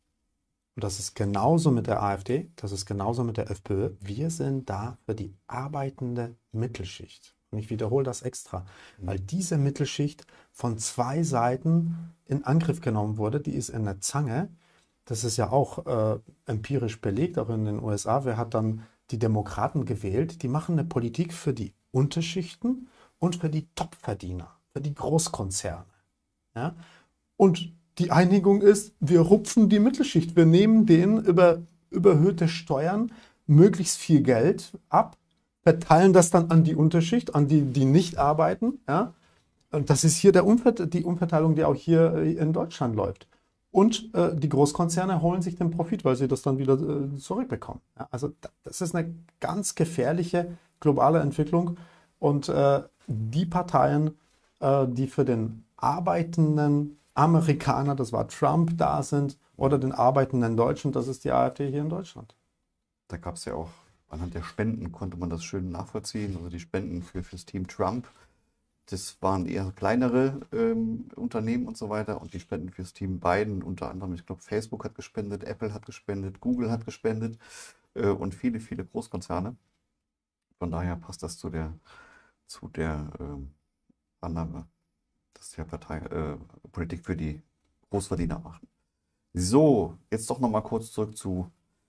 [SPEAKER 4] Und das ist genauso mit der AfD, das ist genauso mit der FPÖ. Wir sind da für die arbeitende Mittelschicht. Und ich wiederhole das extra, weil diese Mittelschicht von zwei Seiten in Angriff genommen wurde. Die ist in der Zange. Das ist ja auch äh, empirisch belegt, auch in den U S A. Wer hat dann die Demokraten gewählt? Die machen eine Politik für die Unterschichten und für die Topverdiener, für die Großkonzerne. Ja? Und die Einigung ist, wir rupfen die Mittelschicht. Wir nehmen denen über überhöhte Steuern möglichst viel Geld ab, verteilen das dann an die Unterschicht, an die, die nicht arbeiten. Ja? Und das ist hier der Umvert- die Umverteilung, die auch hier in Deutschland läuft. Und äh, die Großkonzerne holen sich den Profit, weil sie das dann wieder äh, zurückbekommen. Ja, also das ist eine ganz gefährliche globale Entwicklung. Und äh, die Parteien, äh, die für den arbeitenden Amerikaner, das war Trump, da sind, oder den arbeitenden Deutschen, das ist die AfD hier in Deutschland.
[SPEAKER 1] Da gab es ja auch, anhand der Spenden konnte man das schön nachvollziehen. Also die Spenden für, für das Team Trump, das waren eher kleinere ähm, Unternehmen und so weiter. Und die Spenden fürs Team Biden, unter anderem, ich glaube, Facebook hat gespendet, Apple hat gespendet, Google hat gespendet äh, und viele, viele Großkonzerne. Von daher passt das zu der, zu der ähm, Annahme, dass die Partei äh, Politik für die Großverdiener machen. So, jetzt doch nochmal kurz zurück zu,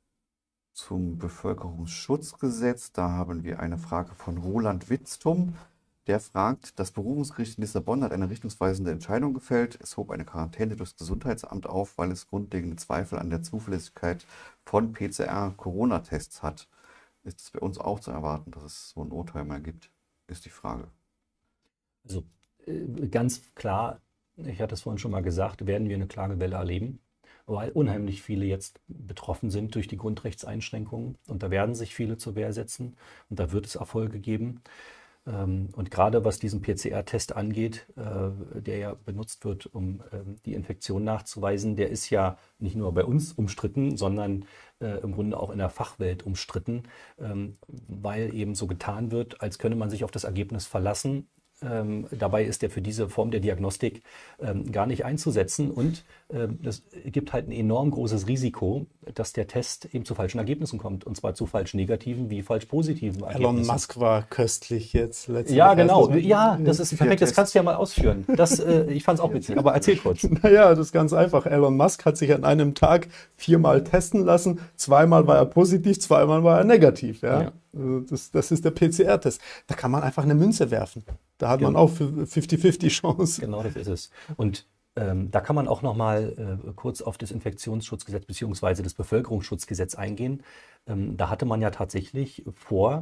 [SPEAKER 1] zum Bevölkerungsschutzgesetz. Da haben wir eine Frage von Roland Witztum. Der fragt, das Berufungsgericht in Lissabon hat eine richtungsweisende Entscheidung gefällt. Es hob eine Quarantäne durchs Gesundheitsamt auf, weil es grundlegende Zweifel an der Zuverlässigkeit von P C R-Corona-Tests hat. Ist es bei uns auch zu erwarten, dass es so ein Urteil mal gibt, ist die Frage.
[SPEAKER 3] Also äh, ganz klar, ich hatte es vorhin schon mal gesagt, werden wir eine Klagewelle erleben, weil unheimlich viele jetzt betroffen sind durch die Grundrechtseinschränkungen. Und da werden sich viele zur Wehr setzen und da wird es Erfolge geben. Und gerade was diesen P C R-Test angeht, der ja benutzt wird, um die Infektion nachzuweisen, der ist ja nicht nur bei uns umstritten, sondern im Grunde auch in der Fachwelt umstritten, weil eben so getan wird, als könne man sich auf das Ergebnis verlassen. Ähm, dabei ist der für diese Form der Diagnostik ähm, gar nicht einzusetzen und ähm, das gibt halt ein enorm großes Risiko, dass der Test eben zu falschen Ergebnissen kommt und zwar zu falsch negativen wie falsch positiven Ergebnissen.
[SPEAKER 4] Elon Musk war köstlich jetzt letztens.
[SPEAKER 3] Ja, genau. Das ja, das ist perfekt. Das kannst du ja mal ausführen. Das, äh, ich fand es auch witzig, aber erzähl kurz.
[SPEAKER 4] Naja, das ist ganz einfach. Elon Musk hat sich an einem Tag viermal testen lassen. Zweimal war er positiv, zweimal war er negativ. Ja? Ja. Das, das ist der P C R-Test. Da kann man einfach eine Münze werfen. Da hat genau. man auch fünfzig fünfzig Chance.
[SPEAKER 3] Genau, das ist es. Und ähm, da kann man auch noch mal äh, kurz auf das Infektionsschutzgesetz bzw. das Bevölkerungsschutzgesetz eingehen. Ähm, da hatte man ja tatsächlich vor,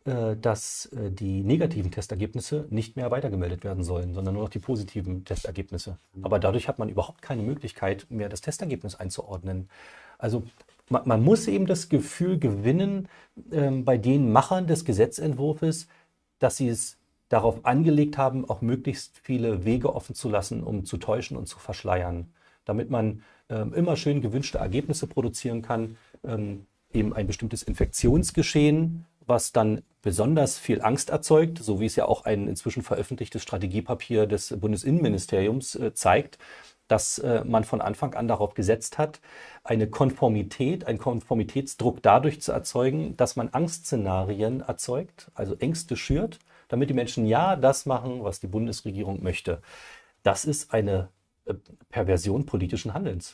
[SPEAKER 3] äh, dass äh, die negativen Testergebnisse nicht mehr weitergemeldet werden sollen, sondern nur noch die positiven Testergebnisse. Aber dadurch hat man überhaupt keine Möglichkeit mehr, das Testergebnis einzuordnen. Also man, man muss eben das Gefühl gewinnen, ähm, bei den Machern des Gesetzentwurfs, dass sie es darauf angelegt haben, auch möglichst viele Wege offen zu lassen, um zu täuschen und zu verschleiern, damit man ähm, immer schön gewünschte Ergebnisse produzieren kann, ähm, eben ein bestimmtes Infektionsgeschehen, was dann besonders viel Angst erzeugt, so wie es ja auch ein inzwischen veröffentlichtes Strategiepapier des Bundesinnenministeriums äh, zeigt, dass äh, man von Anfang an darauf gesetzt hat, eine Konformität, einen Konformitätsdruck dadurch zu erzeugen, dass man Angstszenarien erzeugt, also Ängste schürt, damit die Menschen ja das machen, was die Bundesregierung möchte. Das ist eine äh, Perversion politischen Handelns.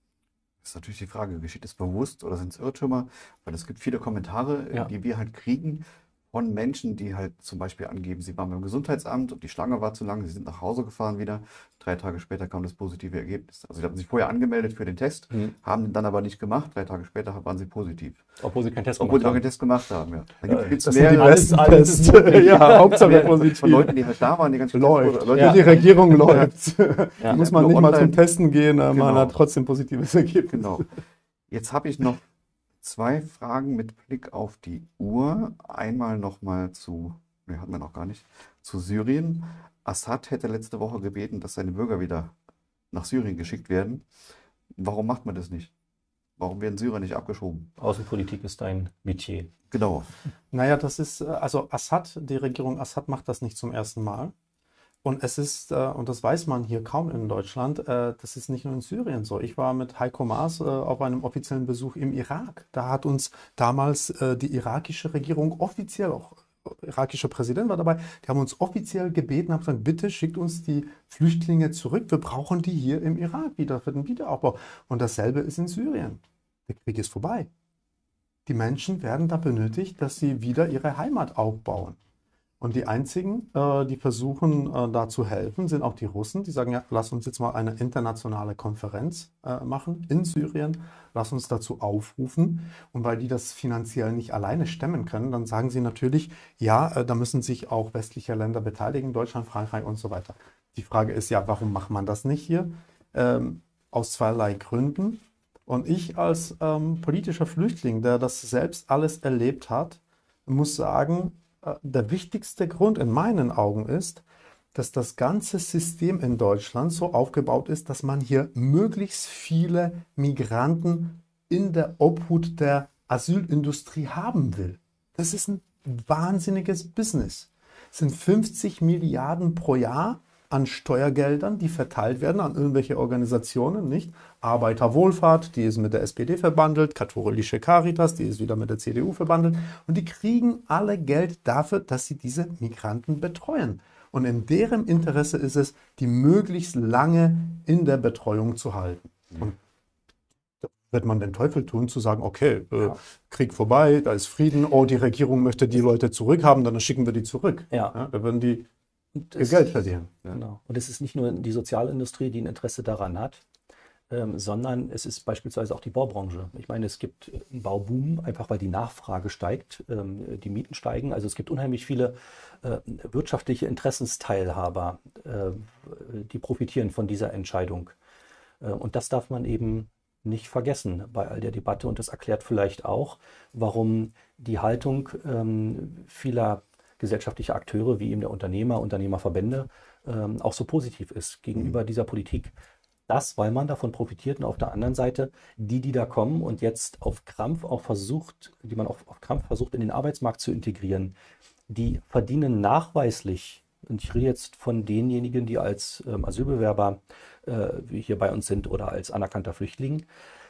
[SPEAKER 1] Das ist natürlich die Frage, geschieht es bewusst oder sind es Irrtümer? Weil es gibt viele Kommentare,
[SPEAKER 3] Ja.
[SPEAKER 1] die wir halt kriegen von Menschen, die halt zum Beispiel angeben, sie waren beim Gesundheitsamt und die Schlange war zu lang, sie sind nach Hause gefahren wieder. Drei Tage später kam das positive Ergebnis. Also sie hatten sich vorher angemeldet für den Test,
[SPEAKER 3] Mhm.
[SPEAKER 1] haben den dann aber nicht gemacht. Drei Tage später waren sie positiv.
[SPEAKER 3] Obwohl sie keinen Test
[SPEAKER 1] Obwohl
[SPEAKER 3] gemacht
[SPEAKER 1] sie auch
[SPEAKER 3] haben.
[SPEAKER 1] einen Test gemacht haben. Ja. Dann gibt es
[SPEAKER 4] Das
[SPEAKER 1] mehr
[SPEAKER 4] sind die
[SPEAKER 3] alles-
[SPEAKER 4] besten
[SPEAKER 3] alles ist
[SPEAKER 4] Tests.
[SPEAKER 3] möglich.
[SPEAKER 4] Ja, Hauptsache
[SPEAKER 1] mehr
[SPEAKER 4] positiv.
[SPEAKER 1] von Leuten, die halt da waren, die ganz
[SPEAKER 4] Läuft.
[SPEAKER 1] Leute,
[SPEAKER 3] Ja.
[SPEAKER 4] Die Regierung läuft.
[SPEAKER 3] Ja.
[SPEAKER 4] Muss man
[SPEAKER 1] Nur
[SPEAKER 4] nicht mal
[SPEAKER 1] online.
[SPEAKER 4] zum Testen gehen, äh, man
[SPEAKER 1] Genau.
[SPEAKER 4] hat trotzdem positives Ergebnis.
[SPEAKER 1] Genau. Jetzt habe ich noch zwei Fragen mit Blick auf die Uhr. Einmal nochmal zu, ne, hatten wir noch gar nicht, zu Syrien. Assad hätte letzte Woche gebeten, dass seine Bürger wieder nach Syrien geschickt werden. Warum macht man das nicht? Warum werden Syrer nicht abgeschoben?
[SPEAKER 3] Außenpolitik ist ein Metier.
[SPEAKER 1] Genau.
[SPEAKER 4] Naja, das ist, äh, also Assad, die Regierung Assad macht das nicht zum ersten Mal. Und es ist, äh, und das weiß man hier kaum in Deutschland, äh, das ist nicht nur in Syrien so. Ich war mit Heiko Maas äh, auf einem offiziellen Besuch im Irak. Da hat uns damals äh, die irakische Regierung offiziell, auch irakischer Präsident war dabei, die haben uns offiziell gebeten, haben gesagt, bitte schickt uns die Flüchtlinge zurück. Wir brauchen die hier im Irak wieder für den Wiederaufbau. Und dasselbe ist in Syrien. Der Krieg ist vorbei. Die Menschen werden da benötigt, dass sie wieder ihre Heimat aufbauen. Und die einzigen, äh, die versuchen, äh, da zu helfen, sind auch die Russen. Die sagen, ja, lass uns jetzt mal eine internationale Konferenz äh, machen in Syrien. Lass uns dazu aufrufen. Und weil die das finanziell nicht alleine stemmen können, dann sagen sie natürlich, ja, äh, da müssen sich auch westliche Länder beteiligen, Deutschland, Frankreich und so weiter. Die Frage ist ja, warum macht man das nicht hier? Ähm, aus zweierlei Gründen. Und ich als ähm, politischer Flüchtling, der das selbst alles erlebt hat, muss sagen, der wichtigste Grund in meinen Augen ist, dass das ganze System in Deutschland so aufgebaut ist, dass man hier möglichst viele Migranten in der Obhut der Asylindustrie haben will. Das ist ein wahnsinniges Business. Es sind fünfzig Milliarden pro Jahr an Steuergeldern, die verteilt werden an irgendwelche Organisationen, nicht? Arbeiterwohlfahrt, die ist mit der S P D verbandelt, Katholische Caritas, die ist wieder mit der C D U verbandelt. Und die kriegen alle Geld dafür, dass sie diese Migranten betreuen. Und in deren Interesse ist es, die möglichst lange in der Betreuung zu halten. Und da wird man den Teufel tun, zu sagen, okay, äh,
[SPEAKER 3] Ja.
[SPEAKER 4] Krieg vorbei, da ist Frieden, oh, die Regierung möchte die Leute zurückhaben, dann schicken wir die zurück.
[SPEAKER 3] Ja.
[SPEAKER 4] Ja, da würden die
[SPEAKER 3] Und
[SPEAKER 4] ihr
[SPEAKER 3] es-
[SPEAKER 4] Geld verdienen.
[SPEAKER 3] Genau. Und es ist nicht nur die Sozialindustrie, die ein Interesse daran hat, ähm, sondern es ist beispielsweise auch die Baubranche. Ich meine, es gibt einen Bauboom, einfach weil die Nachfrage steigt, ähm, die Mieten steigen. Also es gibt unheimlich viele äh, wirtschaftliche Interessensteilhaber, äh, die profitieren von dieser Entscheidung. Äh, und das darf man eben nicht vergessen bei all der Debatte. Und das erklärt vielleicht auch, warum die Haltung ähm, vieler gesellschaftlicher Akteure, wie eben der Unternehmer, Unternehmerverbände, ähm, auch so positiv ist gegenüber dieser Politik. Das, weil man davon profitiert und auf der anderen Seite die, die da kommen und jetzt auf Krampf auch versucht, die man auf, auf Krampf versucht, in den Arbeitsmarkt zu integrieren, die verdienen nachweislich, und ich rede jetzt von denjenigen, die als ähm, Asylbewerber äh, wie hier bei uns sind oder als anerkannter Flüchtling,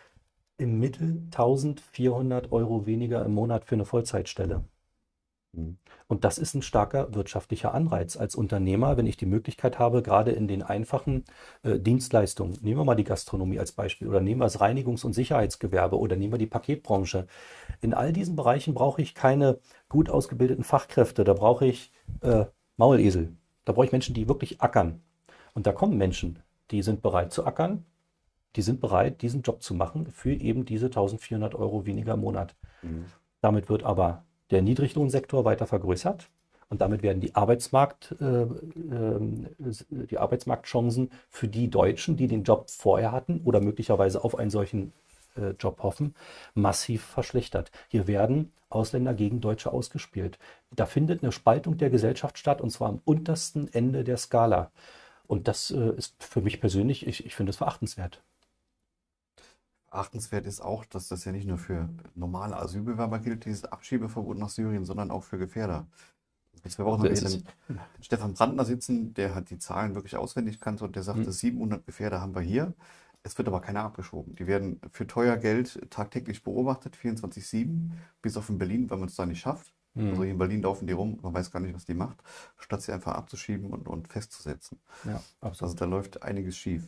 [SPEAKER 3] im Mittel eintausendvierhundert Euro weniger im Monat für eine Vollzeitstelle.
[SPEAKER 1] Mhm.
[SPEAKER 3] Und das ist ein starker wirtschaftlicher Anreiz als Unternehmer, wenn ich die Möglichkeit habe, gerade in den einfachen äh, Dienstleistungen, nehmen wir mal die Gastronomie als Beispiel oder nehmen wir das Reinigungs- und Sicherheitsgewerbe oder nehmen wir die Paketbranche. In all diesen Bereichen brauche ich keine gut ausgebildeten Fachkräfte, da brauche ich äh, Maulesel, da brauche ich Menschen, die wirklich ackern. Und da kommen Menschen, die sind bereit zu ackern, die sind bereit, diesen Job zu machen für eben diese eintausendvierhundert Euro weniger im Monat.
[SPEAKER 1] Mhm.
[SPEAKER 3] Damit wird aber der Niedriglohnsektor weiter vergrößert. Und damit werden die Arbeitsmarkt, äh, äh, die Arbeitsmarktchancen für die Deutschen, die den Job vorher hatten oder möglicherweise auf einen solchen äh, Job hoffen, massiv verschlechtert. Hier werden Ausländer gegen Deutsche ausgespielt. Da findet eine Spaltung der Gesellschaft statt, und zwar am untersten Ende der Skala. Und das äh, ist für mich persönlich, ich, ich finde es verachtenswert.
[SPEAKER 1] Achtenswert ist auch, dass das ja nicht nur für normale Asylbewerber gilt, dieses Abschiebeverbot nach Syrien, sondern auch für Gefährder. Vor zwei Wochen haben wir den Stefan Brandner sitzen, der hat die Zahlen wirklich auswendig gekannt und der sagte, hm. siebenhundert Gefährder haben wir hier. Es wird aber keiner abgeschoben. Die werden für teuer Geld tagtäglich beobachtet, vierundzwanzig sieben, bis auf in Berlin, weil man es da nicht schafft. Hm. Also hier in Berlin laufen die rum, man weiß gar nicht, was die macht, statt sie einfach abzuschieben und, und festzusetzen.
[SPEAKER 3] Ja, absolut.
[SPEAKER 1] Also da läuft einiges schief.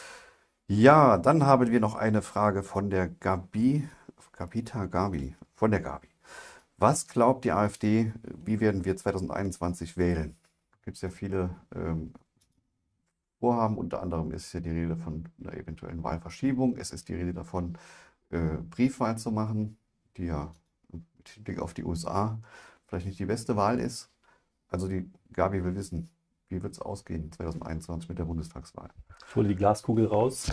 [SPEAKER 1] Ja, dann haben wir noch eine Frage von der Gabi, Gabita Gabi, von der Gabi. Was glaubt die AfD, wie werden wir zwanzig einundzwanzig wählen? Da gibt es ja viele ähm, Vorhaben, unter anderem ist ja die Rede von einer eventuellen Wahlverschiebung. Es ist die Rede davon, äh, Briefwahl zu machen, die ja mit Blick auf die U S A vielleicht nicht die beste Wahl ist. Also die Gabi will wissen, wie wird es ausgehen zwanzig einundzwanzig mit der Bundestagswahl?
[SPEAKER 3] Ich hole die Glaskugel raus.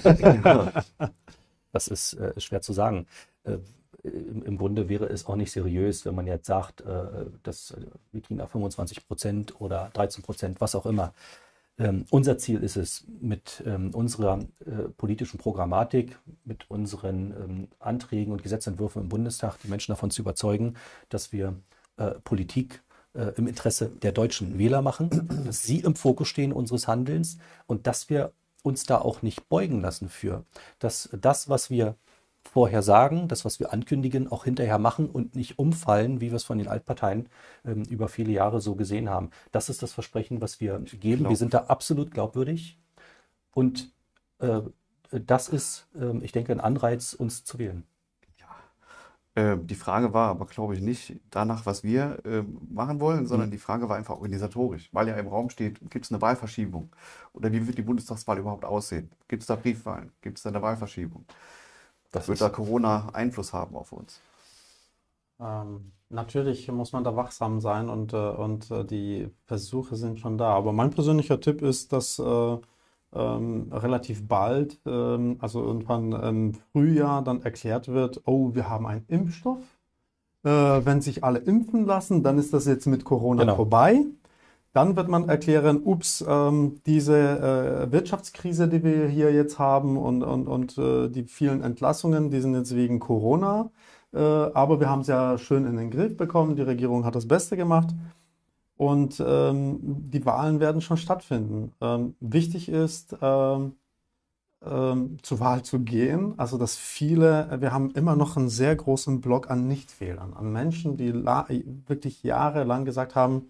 [SPEAKER 3] Das ist äh, schwer zu sagen. Äh, im, Im Grunde wäre es auch nicht seriös, wenn man jetzt sagt, äh, dass äh, wir kriegen da fünfundzwanzig Prozent oder dreizehn Prozent, was auch immer. Ähm, unser Ziel ist es, mit ähm, unserer äh, politischen Programmatik, mit unseren ähm, Anträgen und Gesetzentwürfen im Bundestag die Menschen davon zu überzeugen, dass wir äh, Politik äh, im Interesse der deutschen Wähler machen, dass sie im Fokus stehen unseres Handelns und dass wir uns da auch nicht beugen lassen für, dass das, was wir vorher sagen, das, was wir ankündigen, auch hinterher machen und nicht umfallen, wie wir es von den Altparteien ähm, über viele Jahre so gesehen haben. Das ist das Versprechen, was wir geben. Glaub. Wir sind da absolut glaubwürdig und äh, das ist, äh, ich denke, ein Anreiz, uns zu wählen.
[SPEAKER 1] Ja. Äh, die Frage war aber, glaube ich, nicht danach, was wir äh, machen wollen, sondern mhm. die Frage war einfach organisatorisch, weil ja im Raum steht, gibt es eine Wahlverschiebung? Oder wie wird die Bundestagswahl überhaupt aussehen? Gibt es da Briefwahlen? Gibt es da eine Wahlverschiebung? Das wird da Corona Einfluss haben auf uns?
[SPEAKER 2] Ähm, natürlich muss man da wachsam sein und, äh, und äh, die Versuche sind schon da. Aber mein persönlicher Tipp ist, dass äh, ähm, relativ bald, ähm, also irgendwann im Frühjahr, dann erklärt wird, oh, wir haben einen Impfstoff. Äh, wenn sich alle impfen lassen, dann ist das jetzt mit Corona genau. vorbei. Dann wird man erklären, ups, ähm, diese äh, Wirtschaftskrise, die wir hier jetzt haben und, und, und äh, die vielen Entlassungen, die sind jetzt wegen Corona. Äh, aber wir haben es ja schön in den Griff bekommen. Die Regierung hat das Beste gemacht. Und ähm, die Wahlen werden schon stattfinden. Ähm, wichtig ist, ähm, ähm, zur Wahl zu gehen. Also, dass viele, wir haben immer noch einen sehr großen Block an Nichtwählern, an Menschen, die wirklich jahrelang gesagt haben,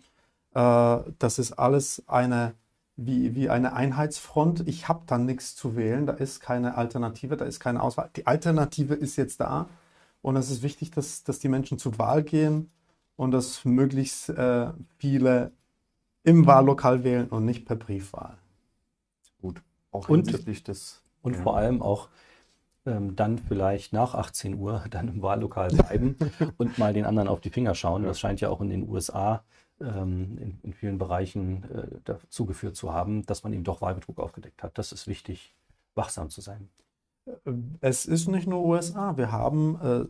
[SPEAKER 2] das ist alles eine, wie, wie eine Einheitsfront. Ich habe da nichts zu wählen, da ist keine Alternative, da ist keine Auswahl. Die Alternative ist jetzt da und es ist wichtig, dass, dass die Menschen zur Wahl gehen und dass möglichst äh, viele im Wahllokal wählen und nicht per Briefwahl.
[SPEAKER 1] Gut, auch
[SPEAKER 3] und,
[SPEAKER 1] hinsichtlich des...
[SPEAKER 3] Und ja. vor allem auch ähm, dann vielleicht nach achtzehn Uhr dann im Wahllokal bleiben und mal den anderen auf die Finger schauen. Das scheint ja auch in den U S A In, in vielen Bereichen äh, dazu geführt zu haben, dass man eben doch Wahlbetrug aufgedeckt hat. Das ist wichtig, wachsam zu sein.
[SPEAKER 2] Es ist nicht nur U S A. Wir haben äh,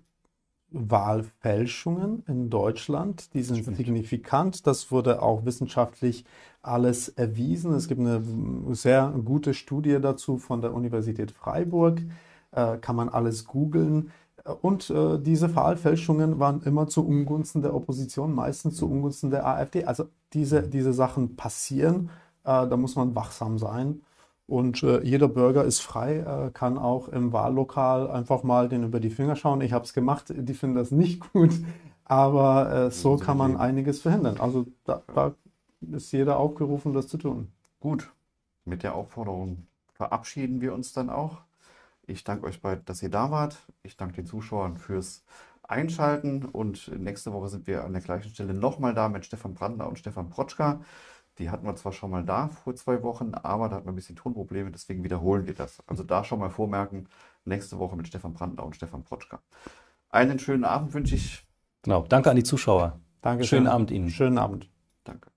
[SPEAKER 2] Wahlfälschungen in Deutschland, die sind Stimmt. signifikant. Das wurde auch wissenschaftlich alles erwiesen. Es gibt eine sehr gute Studie dazu von der Universität Freiburg. Äh, kann man alles googeln. Und äh, diese Wahlfälschungen waren immer zu Ungunsten der Opposition, meistens zu Ungunsten der AfD. Also diese, diese Sachen passieren, äh, da muss man wachsam sein. Und äh, jeder Bürger ist frei, äh, kann auch im Wahllokal einfach mal den über die Finger schauen. Ich habe es gemacht, die finden das nicht gut, aber äh, so kann man einiges verhindern. Also da, da ist jeder aufgerufen, das zu tun.
[SPEAKER 1] Gut, mit der Aufforderung verabschieden wir uns dann auch. Ich danke euch beiden, dass ihr da wart. Ich danke den Zuschauern fürs Einschalten. Und nächste Woche sind wir an der gleichen Stelle nochmal da mit Stefan Brandner und Stefan Protschka. Die hatten wir zwar schon mal da vor zwei Wochen, aber da hatten wir ein bisschen Tonprobleme, deswegen wiederholen wir das. Also da schon mal vormerken, nächste Woche mit Stefan Brandner und Stefan Protschka. Einen schönen Abend wünsche ich.
[SPEAKER 3] Genau. Danke an die Zuschauer.
[SPEAKER 4] Danke.
[SPEAKER 3] Schönen Abend Ihnen.
[SPEAKER 4] Schönen Abend.
[SPEAKER 1] Danke.